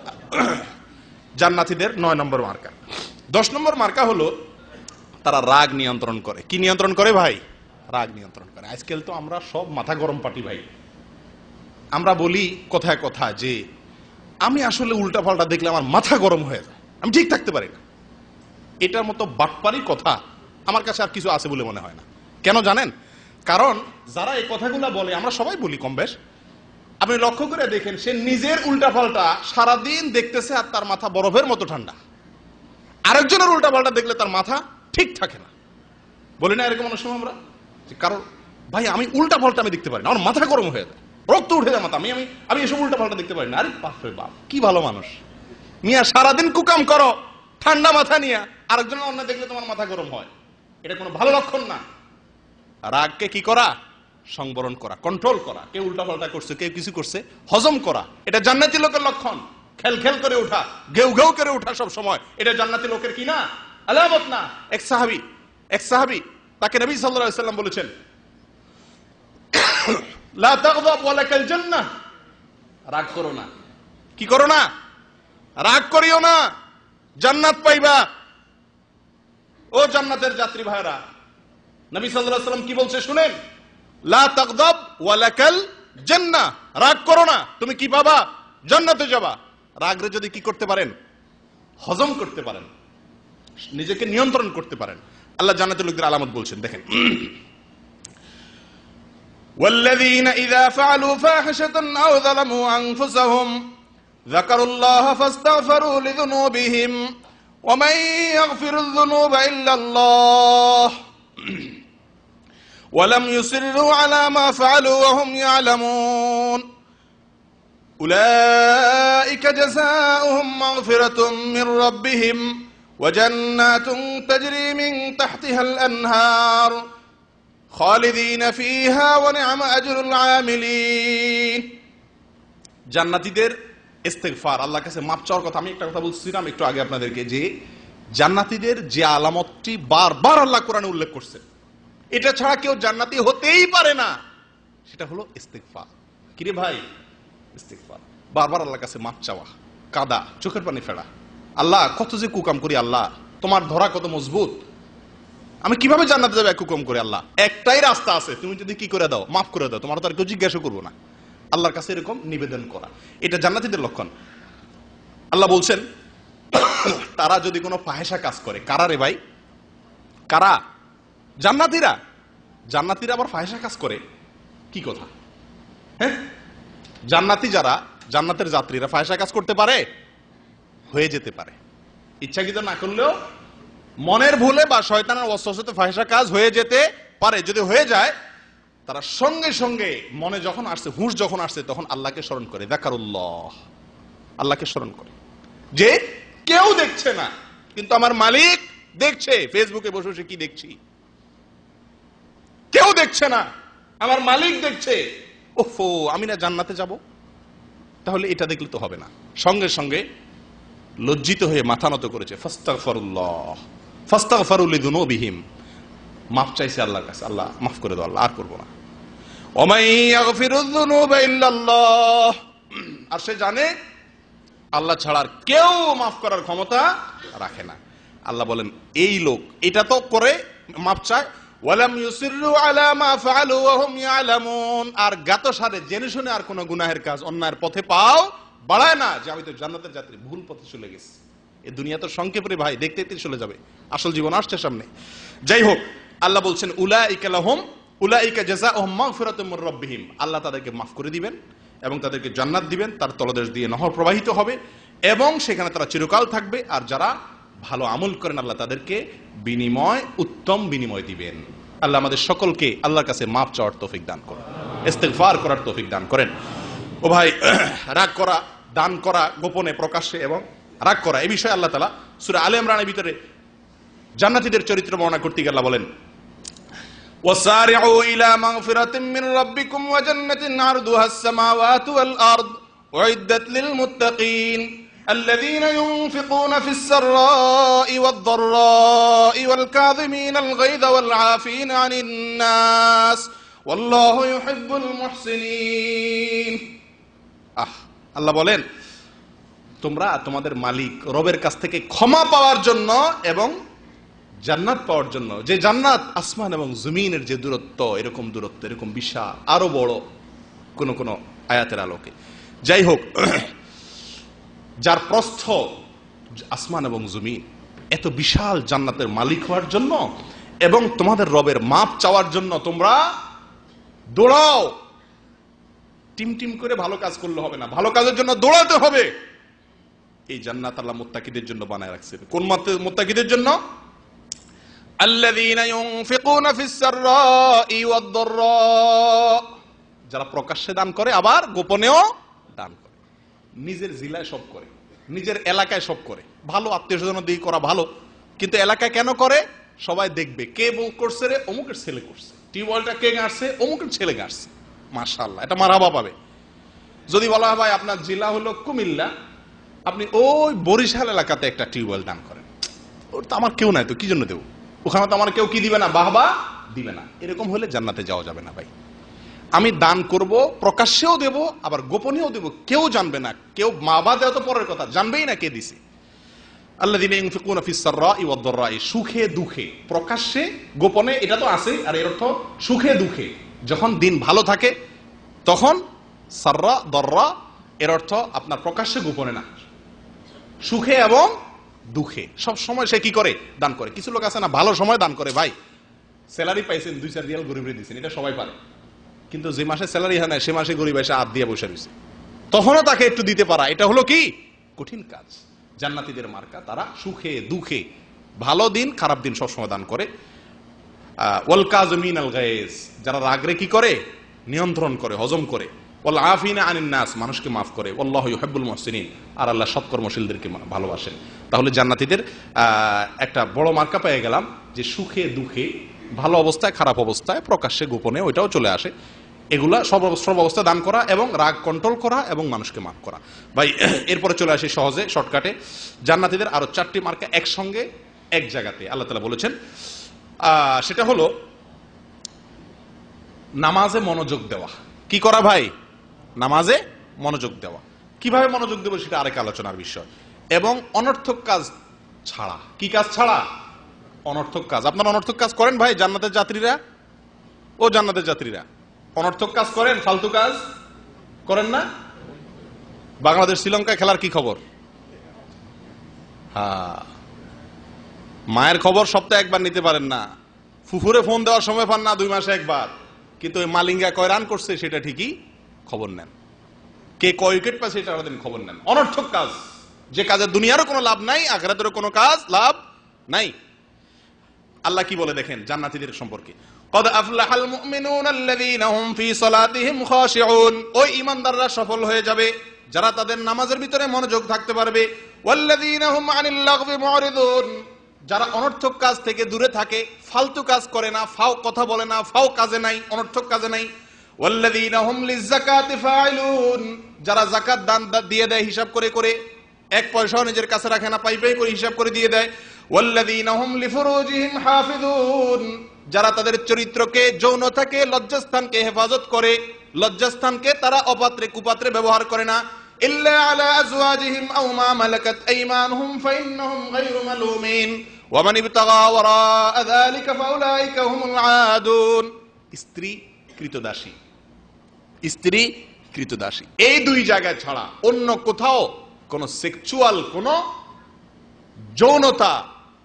S1: জান্নাতীদের নয় নম্বর মার্কা। দশ নম্বর মার্কা হলো তারা রাগ নিয়ন্ত্রণ করে। কি নিয়ন্ত্রণ করে ভাই? রাগ নিয়ন্ত্রণ করে। আজকাল তো আমরা সব মাথা গরম পাটি ভাই। আমরা বলি কথায় কথা যে আমি আসলে উল্টা পাল্টা দেখলে আমার মাথা গরম হয়ে যায়, আমি ঠিক থাকতে পারি না। এটার মতো বাটপারি কথা আমার কাছে আর কিছু আছে বলে মনে হয় না। কেন জানেন? কারণ যারা এই কথাগুলো বলে, আমরা সবাই বলি কম বেশ, আপনি লক্ষ্য করে দেখেন, সে নিজের উল্টা পাল্টা সারাদিন দেখতেছে আর তার মাথা বরফের মতো ঠান্ডা। আরেকজনের উল্টা পাল্টা দেখলে তার মাথা ঠিক থাকে না। বলি না এরকম অনেক সময় আমরা, কারণ ভাই আমি উল্টা পাল্টা আমি দেখতে পারি না, আমার মাথা গরম হয়ে যায়, রক্ত উঠে যায় মাথা, আমি আমি আমি এসব উল্টা পাল্টা দেখতে পারি না। আরে বাপরে বাপ, কি ভালো মানুষ মিয়া, সারাদিন কুকাম করো ঠান্ডা মাথা নিয়ে, আরেকজনের অন্য দেখলে তোমার মাথা গরম হয়, এটা কোনো ভালো লক্ষণ না। রাগকে কি করা? সংবরণ করা, কন্ট্রোল করা। কেউ উল্টা পাল্টা করছে, কেউ কিছু করছে, হজম করা, এটা জান্নাতি লোকের লক্ষণ। খেল খেল করে ওঠা, ঘেউ ঘেউ করে ওঠা সব সময়, এটা জান্নাতি লোকের কি না? আলামত না। এক সাহাবী এক সাহাবী তাকে নবী সাল্লাল্লাহু আলাইহি ওয়াসাল্লাম বলেছেন, লা তাগদাব ওয়া লাকাল জান্নাহ, রাগ করো না। কি করো না? রাগ করিও না, জান্নাত পাইবা। ও জান্নাতের যাত্রী ভাইরা, নবী সাল্লাল্লাহু আলাইহি ওয়াসাল্লাম কি বলছে শুনেন, লা তাগদাব ওয়া লাকাল জান্নাহ, রাগ করো না, তুমি কি পাবা? জান্নাতে যাবা। রাগরে যদি কি করতে পারেন? হজম করতে পারেন, নিজেকে নিয়ন্ত্রণ করতে পারেন, আল্লাহ জান্নাতের লোকদের আলামত বলছেন, দেখেন, والذين إذا فعلوا فاحشة أو ظلموا أنفسهم ذكروا الله فاستغفروا لذنوبهم ومن يغفر الذنوب إلا الله ولم يصروا على ما فعلوا وهم يعلمون أولئك جزاؤهم مغفرة من ربهم وجنات تجري من تحتها الأنهار খালিদিন ফিহা ওয়া নি'মা আজরুল আমিলিন। জান্নাতীদের ইস্তিগফার, আল্লাহর কাছে মাপ চাওয়ার কথা। আমি একটা কথা বলছিলাম একটু আগে আপনাদেরকে, যে জান্নাতীদের যে আলামতটি বারবার আল্লাহ কোরআনে উল্লেখ করছেন, এটা ছাড়া কেউ জান্নাতি হতেই পারে না, সেটা হলো ইস্তিগফার। কি রে ভাই? ইস্তিগফার, বারবার আল্লাহর কাছে মাপ চাওয়া, কাদা, চোখের পানি ফেলা, আল্লাহ কত যে কুকাম করি, আল্লাহ তোমার ধরা কত মজবুত, আমি কিভাবে জান্নাতে যাবো এক হুকুম করে? আল্লাহ একটাই রাস্তা আছে, তুমি যদি কি করে দাও, মাফ করে দাও, তোমার তো আর কেউ জিজ্ঞাসা করবো না। আল্লাহর কাছে এরকম নিবেদন করা, এটা জান্নাতীদের লক্ষণ। আল্লাহ বলছেন তারা যদি কোনো ফাহেসা কাজ করে, কারা রে ভাই? কারা? জান্নাতীরা। জান্নাতীরা আবার ফাহেসা কাজ করে, কি কথা? হ্যাঁ, জান্নাতি যারা, জান্নাতের যাত্রীরা ফাহেসা কাজ করতে পারে? হয়ে যেতে পারে, ইচ্ছাকৃত না করলেও মনের ভুলে বা শয়তানের ওয়াসওয়াসাতে ফাহেসা কাজ হয়ে যেতে পারে। যদি হয়ে যায়, তারা সঙ্গে সঙ্গে মনে যখন আসছে, হুঁশ যখন আসছে, তখন আল্লাহকে স্মরণ করে, যাকারুল্লাহ, আল্লাহকে স্মরণ করে যে কেউ দেখছে না কিন্তু আমার মালিক দেখছে। ফেসবুকে বসে বসে কি দেখছি, কেউ দেখছে না, আমার মালিক দেখছে। ওফো, আমি না জান্নাতে যাব? তাহলে এটা দেখলে তো হবে না। সঙ্গে সঙ্গে লজ্জিত হয়ে মাথা নত করেছে, ফাস্তাগফিরুল্লাহ ফাস্তাগফিরু লিযুনুবিহিম, মাফ চাইছে আল্লাহর কাছে, আল্লাহ মাফ করে দাও, আল্লাহ আর করব না। ওমাই ইয়াগফিরুয যুনুবা ইল্লাল্লাহ, আর সে জানে আল্লাহ ছাড়া আর কেউ মাফ করার ক্ষমতা রাখে না। আল্লাহ বলেন এই লোক এটা তো করে, মাফ চায়, ওয়ালাম ইউসিররু আলা মা ফাআলু ওয়া হুম ইয়ালামুন, আর গাতসারে জেনে শুনে আর কোন গুনাহের কাজ, অন্যায়ের পথে পাও বাড়ায় না, যে আমি তো জান্নাতের যাত্রী, ভুল পথে চলে গেছি। এই দুনিয়া তো সংক্ষেপে ভাই, দেখতে দেখতে চলে যাবে, আসল জীবন আসছে সামনে। যাই হোক, আল্লাহ বলছেন উলাইকা লাহুম উলাইকা জাযাউহুম মাগফিরাতুম মির রাব্বিহিম, আল্লাহ তাদেরকে মাফ করে দিবেন এবং তাদেরকে জান্নাত দিবেন, তার তলদেশ দিয়ে নহর প্রবাহিত হবে এবং সেখানে তারা চিরকাল থাকবে। আর যারা ভালো আমল করেন আল্লাহ তাদেরকে বিনিময়, উত্তম বিনিময় দিবেন। আল্লাহ আমাদের সকলকে আল্লাহর কাছে মাফ চাওয়ার তৌফিক দান করেন, ইস্তিগফার করার তৌফিক দান করেন। ও ভাই, রাগ করা, দান করা গোপনে প্রকাশ্যে এবং রাগ করা, এই বিষয়ে আল্লাহ তাআলা সূরা আলে ইমরানের ভিতরে জান্নাতীদের চরিত্র বর্ণনা করতে গিয়ে আল্লাহ বলেন, ওয়াসারিউ ইলা মাগফিরাতিম মির রাব্বিকুম ওয়া জান্নাতিন আরদুহাস সামাওয়াতু ওয়াল আরদ উইদ্দাত লিল মুত্তাকিন الذين ينفقون في السراء والضراء والكاظمين الغيظ والعافين عن الناس والله يحب المحسنين। আহ, আল্লাহ বলেন তোমরা তোমাদের মালিক রবের কাছ থেকে ক্ষমা পাওয়ার জন্য এবং জান্নাত পাওয়ার জন্য, যে জান্নাত আসমান এবং জমিনের যে দূরত্ব, এরকম দূরত্ব, এরকম বিশাল, আরো বড় কোন কোন আয়াতের আলোকে। যাই হোক, যার প্রস্থ আসমান এবং জমিন, এত বিশাল জান্নাতের মালিক হওয়ার জন্য এবং তোমাদের রবের মাপ চাওয়ার জন্য তোমরা দৌড়াও। টিম টিম করে ভালো কাজ করলে হবে না, ভালো কাজের জন্য দৌড়াতে হবে। এই জান্নাত আল্লাহ মুত্তাকিদের জন্য বানায় রাখছেন। কোন মুত্তাকিদের জন্য? আল্লাযীনা ইউনফিকুনা ফিস সাররাই ওয়াদ দাররা, যারা প্রকাশ্যে দান করে আবার গোপনেও দান করে, নিজের জেলায় সব করে, নিজের এলাকায় সব করে। ভালো আত্মীয়স্বজন দিয়ে করা ভালো, কিন্তু এলাকায় কেন করে? সবাই দেখবে কে বল করছে রে, অমুকের ছেলে করছে, টিউবওয়েলটা কে গাড়ছে, অমুকের ছেলে গাড়ছে। মাশাআল্লাহ, এটা মারহাবা পাবে। যদি বলা হয় ভাই আপনার জেলা হলো কুমিল্লা, আপনি ওই বরিশাল এলাকাতে একটা টিউবওয়েল দান করেন, ওর তো আমার কেউ নাই, তো কি জন্য দেবো, ওখানে তো আমার কেউ কি দিবে না, বাহবা দিবে না। এরকম হলে জান্নাতে যাওয়া যাবে না ভাই। আমি দান করব, প্রকাশ্যেও দেব আবার গোপনেও দেব, কেউ জানবে না, কেউ মা বাবা দেওয়া তো পরের কথা, জানবেই না কে দিছে। আল্লাযীনা ইউনফিকুনা ফিস সাররাই ওয়াদ দাররাই, সুখে দুঃখে, প্রকাশ্যে গোপনে, এটা তো আছে। আর এর অর্থ সুখে দুঃখে, যখন দিন ভালো থাকে তখন সাররা দাররা, এর অর্থ আপনার প্রকাশ্যে গোপনে না, সুখে এবং দুঃখে সব সময় সে কি করে? দান করে। কিছু লোক আছে না, ভালো সময় দান করে, ভাই স্যালারি পাইছেন দুই চার রিয়াল গরিবরে দিয়েছেন, এটা সবাই পারে, কিন্তু যে মাসে স্যালারি হয় না সে মাসে গরিব এসে হাত দিয়ে বসে রয়েছে, তখনও তাকে একটু দিতে পারা, এটা হলো কি কঠিন কাজ। জান্নাতীদের মার্কা, তারা সুখে দুঃখে, ভালো দিন খারাপ দিন সবসময় দান করে। ওয়াল কাযিমিনাল গায়জ, যারা রাগরে কি করে? নিয়ন্ত্রণ করে, হজম করে। ওয়াল আফিনা আনিন নাস, মানুষকে মাফ করে। আল্লাহু ইউহিব্বুল মুহসিনিন, আর আল্লাহ সৎকর্মশীলদেরকে ভালোবাসেন। তাহলে জান্নাতীদের একটা বড় মার্কা পেয়ে গেলাম, যে সুখে দুঃখে, ভালো অবস্থায় খারাপ অবস্থায়, প্রকাশ্যে গোপনে, ওইটাও চলে আসে। এগুলা সব সব অবস্থা দান করা এবং রাগ কন্ট্রোল করা এবং মানুষকে মাফ করা। ভাই এরপরে চলে আসি সহজে শর্টকাটে, জান্নাতীদের আরো চারটি মার্কা একসঙ্গে এক জায়গাতে আল্লাহ তাআলা বলেছেন। সেটা হলো নামাজে মনোযোগ দেওয়া। কি করা ভাই? নামাজে মনোযোগ দেওয়া। কিভাবে মনোযোগ দেবো সেটা আরেক আলোচনার বিষয়। এবং অনর্থক কাজ ছাড়া। কি কাজ ছাড়া? অনর্থক কাজ। আপনারা অনর্থক কাজ করেন ভাই? জান্নাতের যাত্রীরা, ও জান্নাতের যাত্রীরা অনর্থক কাজ করেন? ফালতু কাজ করেন না? বাংলাদেশ শ্রীলঙ্কা খেলার কি খবর? হ্যাঁ, মায়ের খবর সপ্তাহে একবার নিতে পারেন না, ফুফুরে ফোন দেওয়ার সময় পান না দুই মাসে একবার, কিন্তু ওই মালিঙ্গা কয় রান করছে সেটা ঠিকই খবর নেন, কে কয় উইকেট পাচ্ছে এটা খবর নেন। অনর্থক কাজ, যে কাজের দুনিয়ারও কোনো লাভ নাই, আখিরাতেরও কোনো কাজ লাভ নাই। আল্লাহ কি বলে দেখেন জান্নাতীদের সম্পর্কে, قد أفلح المؤمنون الذين هم في صلاتهم خاشعون, ওই ঈমানদাররা সফল হয়ে যাবে যারা তাদের নামাজের ভিতরে মনোযোগ থাকতে পারবে। والذين هم عن اللغو معرضون, যারা অনর্থক কাজ থেকে দূরে থাকে, ফালতু কাজ করে না, ফাও কথা বলে না, ফাও কাজে নাই, অনর্থক কাজে নাই। والذين هم للزكاة فاعلون, যারা যাকাত দান দিয়ে দেয় হিসাব করে করে, এক পয়সাও নিজের কাছে রাখে না, পাই পাই করে হিসাব করে দিয়ে দেয়। والذين هم لفروجهم حافظون, যারা তাদের চরিত্রকে, যৌনতাকে, লজ্জাস্থানকে হেফাজত করে, লজ্জাস্থানকে তারা অপাত্রে কুপাত্রে ব্যবহার করে না। ইল্লা আলা আজওয়াজিহিম আও মা মালাকাত আইমানুহুম ফাইন্নাহুম গায়রু মালুমিন ওয়া মান ইবতাগা ওয়ারাআ যালিকা ফাউলাইকা হুমুল আদুন। স্ত্রী কৃতদাসী, স্ত্রী কৃতদাসী, এই দুই জায়গায় ছাড়া অন্য কোথাও কোন সেক্সুয়াল কোন যৌনতা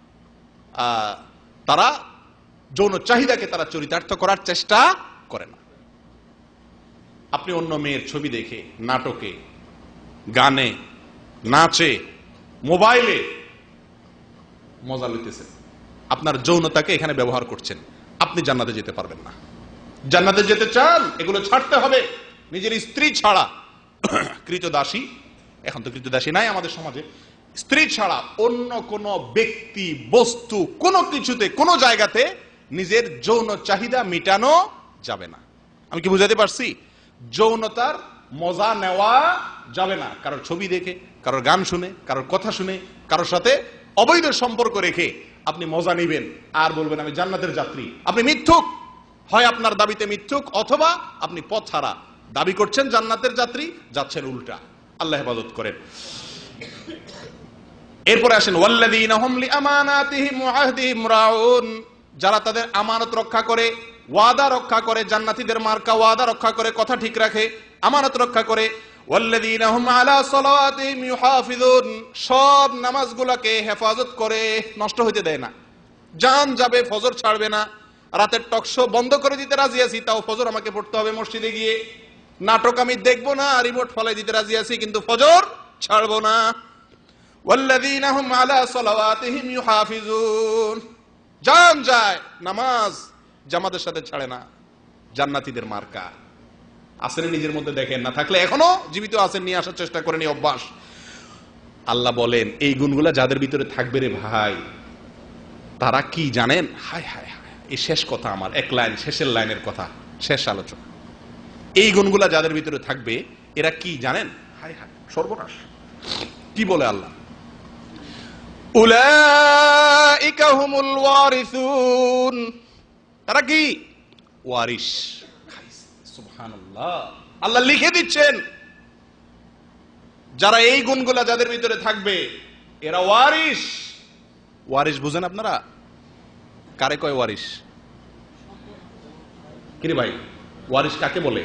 S1: তারা যৌন চাহিদাকে তারা চরিতার্থ করার চেষ্টা করে না। আপনি অন্য মেয়ের ছবি দেখে, নাটকে, গানে, নাচে, মোবাইলে মজা লইতেছেন, আপনার যৌনতাকে এখানে ব্যবহার করছেন, আপনি জান্নাতে যেতে পারবেন না। জান্নাতে যেতে চান, এগুলো ছাড়তে হবে। নিজের স্ত্রী ছাড়া, কৃতদাসী, এখন তো কৃতদাসী নাই আমাদের সমাজে, স্ত্রী ছাড়া অন্য কোন ব্যক্তি, বস্তু, কোনো কিছুতে, কোনো জায়গাতে নিজের যৌন চাহিদা মিটানো যাবে না। আমি কি বুঝাতে পারছি? যৌনতার মজা নেওয়া যাবে না কারোর ছবি দেখে, কারোর গান শুনে, কারোর কথা শুনে, কারোর সাথে অবৈধ সম্পর্ক রেখে আপনি মজা নিবেন আর বলবেন আমি জান্নাতের যাত্রী। আপনি মিথ্যুক, হয় আপনার দাবিতে মিথ্যুক, অথবা আপনি পথ ছাড়া দাবি করছেন জান্নাতের যাত্রী, যাচ্ছেন উল্টা। আল্লাহ হেফাজত করেন। এরপরে আসেন ওয়াল্লাযীনা হুম লিআমানাতিহিম ওয়া আহদিহিম রাউন, যারা তাদের আমানত রক্ষা করে, ওয়াদা রক্ষা করে, জান্নাতীদের মার্কা ওয়াদা রক্ষা করে, কথা ঠিক রাখে, আমানত রক্ষা করে। ওয়াল্লাযীনা হুম আলা সালাওয়াতিহিম ইউহাফিজুন, সব নামাজগুলোকে হেফাজত করে, নষ্ট হইতে দেয় না। জান যাবে, ফজর ছাড়বে না, রাতের টকশো বন্ধ করে দিতে রাজি আছি, তাও ফজর আমাকে পড়তে হবে মসজিদে গিয়ে। নাটক আমি দেখবো না, রিমোট ফলাই দিতে রাজি আছি, কিন্তু ফজর ছাড়বো না। ওয়াল্লাযীনা হুম আলা সালাওয়াতিহিম ইউহাফিজুন, জান যায়, নামাজ জামাতের সাথে ছাড়ে না, জান্নাতীদের মার্কা। আসেন নিজের মধ্যে দেখেন, না থাকলে এখনো জীবিত আছেন, নিয়ে আসার চেষ্টা করেন এই অভ্যাস। আল্লাহ বলেন এই গুণগুলা যাদের ভিতরে থাকবে রে ভাই, তারা কি জানেন? হায় হায় হায়, এই শেষ কথা আমার, এক লাইন, শেষের লাইনের কথা, শেষ আলোচনা। এই গুণগুলা যাদের ভিতরে থাকবে এরা কি জানেন? হায় হায়, সর্বনাশ। কি বলে আল্লাহ? উলাইকা হুমুল ওয়ারিসুন, তারা কি? ওয়ারিস। সুবহানাল্লাহ, আল্লাহ লিখে দিচ্ছেন যারা এই গুণগুলা যাদের ভিতরে থাকবে এরা ওয়ারিস। ওয়ারিস বুঝেন আপনারা? কারে কয় ওয়ারিস? কিরে ভাই, ওয়ারিস কাকে বলে?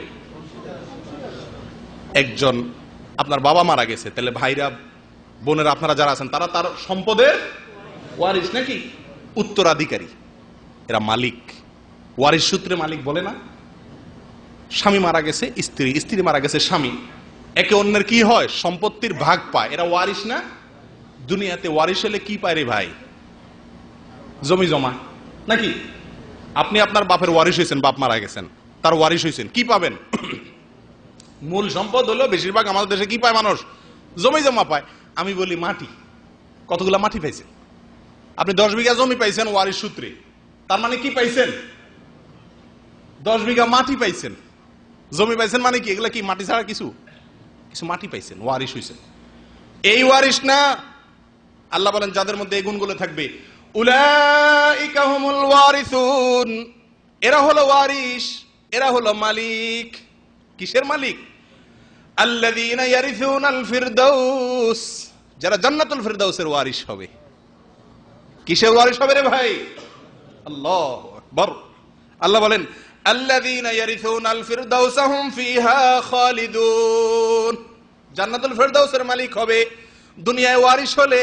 S1: একজন আপনার বাবা মারা গেছে, তাহলে ভাইরা, বোনেরা, আপনারা যারা আছেন তারা তার সম্পদের ওয়ারিস নাকি? উত্তরাধিকারী, এরা মালিক। ওয়ারিস সূত্রে মালিক বলে না? স্বামী মারা গেছে, স্ত্রী, স্ত্রী মারা গেছে, স্বামী, একে অন্যের কি হয়? সম্পত্তির ভাগ পায়। এরা ওয়ারিস না? দুনিয়াতে ওয়ারিস হলে কি পায় রে ভাই? জমি জমা নাকি? আপনি আপনার বাপের ওয়ারিস হয়েছেন, বাপ মারা গেছেন, তার ওয়ারিস হয়েছেন, কি পাবেন? মূল সম্পদ হলো, বেশিরভাগ আমাদের দেশে কি পায় মানুষ? জমি জমা পায়। আমি বলি মাটি, কতগুলা মাটি পাইছেন? আপনি দশ বিঘা জমি পাইছেন ওয়ারিস সূত্রে, তার মানে কি পাইছেন? দশ বিঘা মাটি পাইছেন। জমি পাইছেন মানে কি? এগুলা কি মাটি ছাড়া কিছু? কিছু মাটি পাইছেন, ওয়ারিস হইছেন। এই ওয়ারিস না, আল্লাহ বলেন যাদের মধ্যে এই গুণগুলো থাকবে, উলাইকা হুমুল ওয়ারিসুন, এরা হলো ওয়ারিস, এরা হলো মালিক। কিসের মালিক? আল্লাযীনা ইয়ারিসুনাল ফিরদাউস, যারা জান্নাতুল ফিরদাউসের ওয়ারিস হবে। কিসের ওয়ারিস হবে রে ভাই? আল্লাহু আকবার। আল্লাহ বলেন আল্লাযীনা ইয়ারিসুনাল ফিরদাউস হুম ফিহা খালিদুন, জান্নাতুল ফিরদাউসের মালিক হবে। দুনিয়ায় ওয়ারিস হলে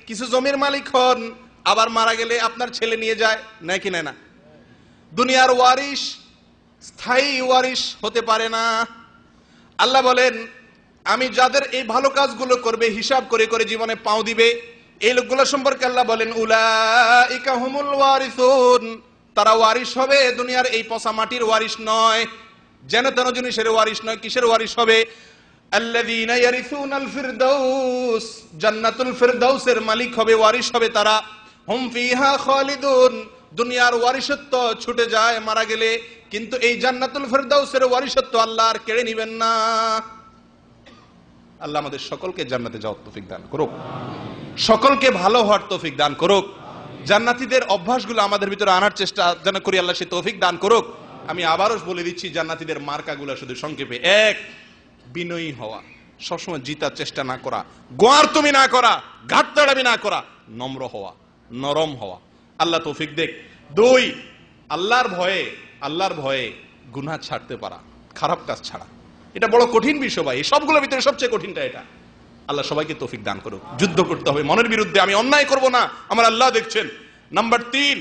S1: কিছু জমির মালিক হন, আবার মারা গেলে আপনার ছেলে নিয়ে যায়, নেয় কি নেয় না? দুনিয়ার ওয়ারিশ স্থায়ী ওয়ারিশ হতে পারে না। আল্লাহ বলেন, আমি যাদের এই ভালো কাজগুলো করবে, হিসাব করে করে জীবনে পাও দিবে, এই লোকগুলো সম্পর্কে আল্লাহ বলেন উলাইকা হুমুল ওয়ারিসুন, তারা ওয়ারিশ হবে, দুনিয়ার এই পচা মাটির ওয়ারিশ নয়, যেন তেন জিনিসের ওয়ারিশ নয়। কিসের ওয়ারিশ হবে? আল্লাযীনা ইয়ারিসুনাল ফিরদাউস, জান্নাতুল ফিরদাউসের মালিক হবে, ওয়ারিশ হবে তারা। হুম ফিহা খালিদুন, দুনিয়ার ওয়ারিশত্ব ছুটে যায় মারা গেলে, কিন্তু এই জান্নাতুল ফিরদাউসের ওয়ারিশত্ব আল্লাহ আর কেড়ে নেবেন না। আল্লাহ আমাদের সকলকে জান্নাতে যাওয়ার তৌফিক দান করুক, সকলকে ভালো হওয়ার তৌফিক দান করুক, জান্নাতীদের অভ্যাসগুলো আমাদের ভিতরে আনার চেষ্টা যেন করি, আল্লাহ সে তৌফিক দান করুক। আমি আবারও বলে দিচ্ছি, জান্নাতীদের মার্কাগুলো শুধু সংক্ষেপে: এক, বিনয়ী হওয়া, সবসময় জিতার চেষ্টা না করা, গোয়ার তুমি না করা, ঘাটতাড়ামি না করা, নম্র হওয়া, নরম হওয়া, আল্লাহ তৌফিক দেখ। দুই, আল্লাহর ভয়ে, আল্লাহর ভয়ে গুনাহ ছাড়তে পারা, খারাপ কাজ ছাড়া। এটা বড় কঠিন বিষয় ভাই, সবগুলোর ভিতরে সবচেয়ে কঠিনটা এটা। আল্লাহ সবাইকে তৌফিক দান করুক। যুদ্ধ করতে হবে মনের বিরুদ্ধে, আমি অন্যায় করব না, আমার আল্লাহ দেখছেন। নাম্বার তিন,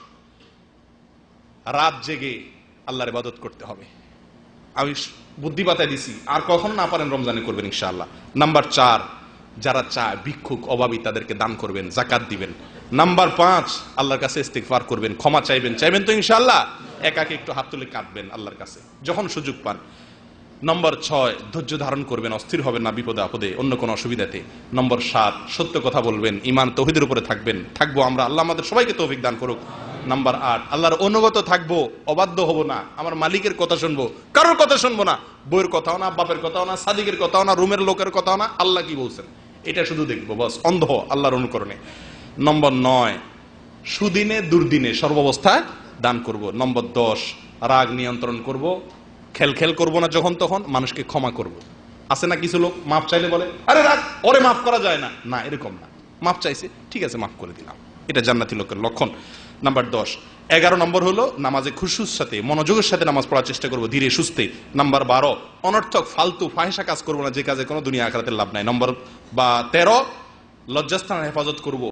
S1: রাত জেগে আল্লাহর ইবাদত করতে হবে। আমি বুদ্ধি বাতায় দিছি, আর কখন না পারেন রমজানে করবেন ইনশাআল্লাহ। নাম্বার চার, যারা চায় ভিক্ষুক অভাবী তাদেরকে দান করবেন, যাকাত দিবেন। নাম্বার পাঁচ, আল্লাহর কাছে ইস্তিগফার করবেন, ক্ষমা চাইবেন, চাইবেন তো ইনশাআল্লাহ। একাকে একটু হাত তুলে কাঁদবেন আল্লাহর কাছে যখন সুযোগ পান। নম্বর ছয়, ধৈর্য ধারণ করবেন, অস্থির হবেন না বিপদে আপদে, অন্য কোনো অসুবিধাতে। নম্বর সাত, সত্য কথা বলবেন, ঈমান তৌহিদের উপরে থাকবেন, থাকবো আমরা, আল্লাহ আমাদের সবাইকে তৌফিক দান করুক। নাম্বার আট, আল্লাহর অনুগত থাকবো, অবাধ্য হব না, আমার মালিকের কথা শুনবো, কারোর কথা শুনবো না, বইয়ের কথাও না, বাপের কথাও না, সাদিকের কথাও না, রুমের লোকের কথাও না, আল্লাহ কি বলছেন এটা শুধু দেখবো, বস, অন্ধ আল্লাহর অনুকরণে। নম্বর নয়, সুদিনে দুর্দিনে সর্বাবস্থায় দান করব। নম্বর দশ, রাগ নিয়ন্ত্রণ করব, খেল খেল করবো না, যখন তখন মানুষকে ক্ষমা করব। আছে না কিছু লোক মাফ চাইলে বলে, আরে রাগ, ওরে মাফ করা যায় না, না এরকম না, মাফ চাইছে, ঠিক আছে মাফ করে দিলাম, এটা জান্নাতি লোকের লক্ষণ। নাম্বার দশ। এগারো নম্বর হলো নামাজে খুশুর সাথে, মনোযোগের সাথে নামাজ পড়ার চেষ্টা করবো, ধীরে সুস্থে। নাম্বার বারো, অনর্থক ফালতু ফাহিশা কাজ করবো না, যে কাজে কোনো দুনিয়া আখিরাতের লাভ নাই। নম্বর বা তেরো, লজ্জাস্থানের হেফাজত করব।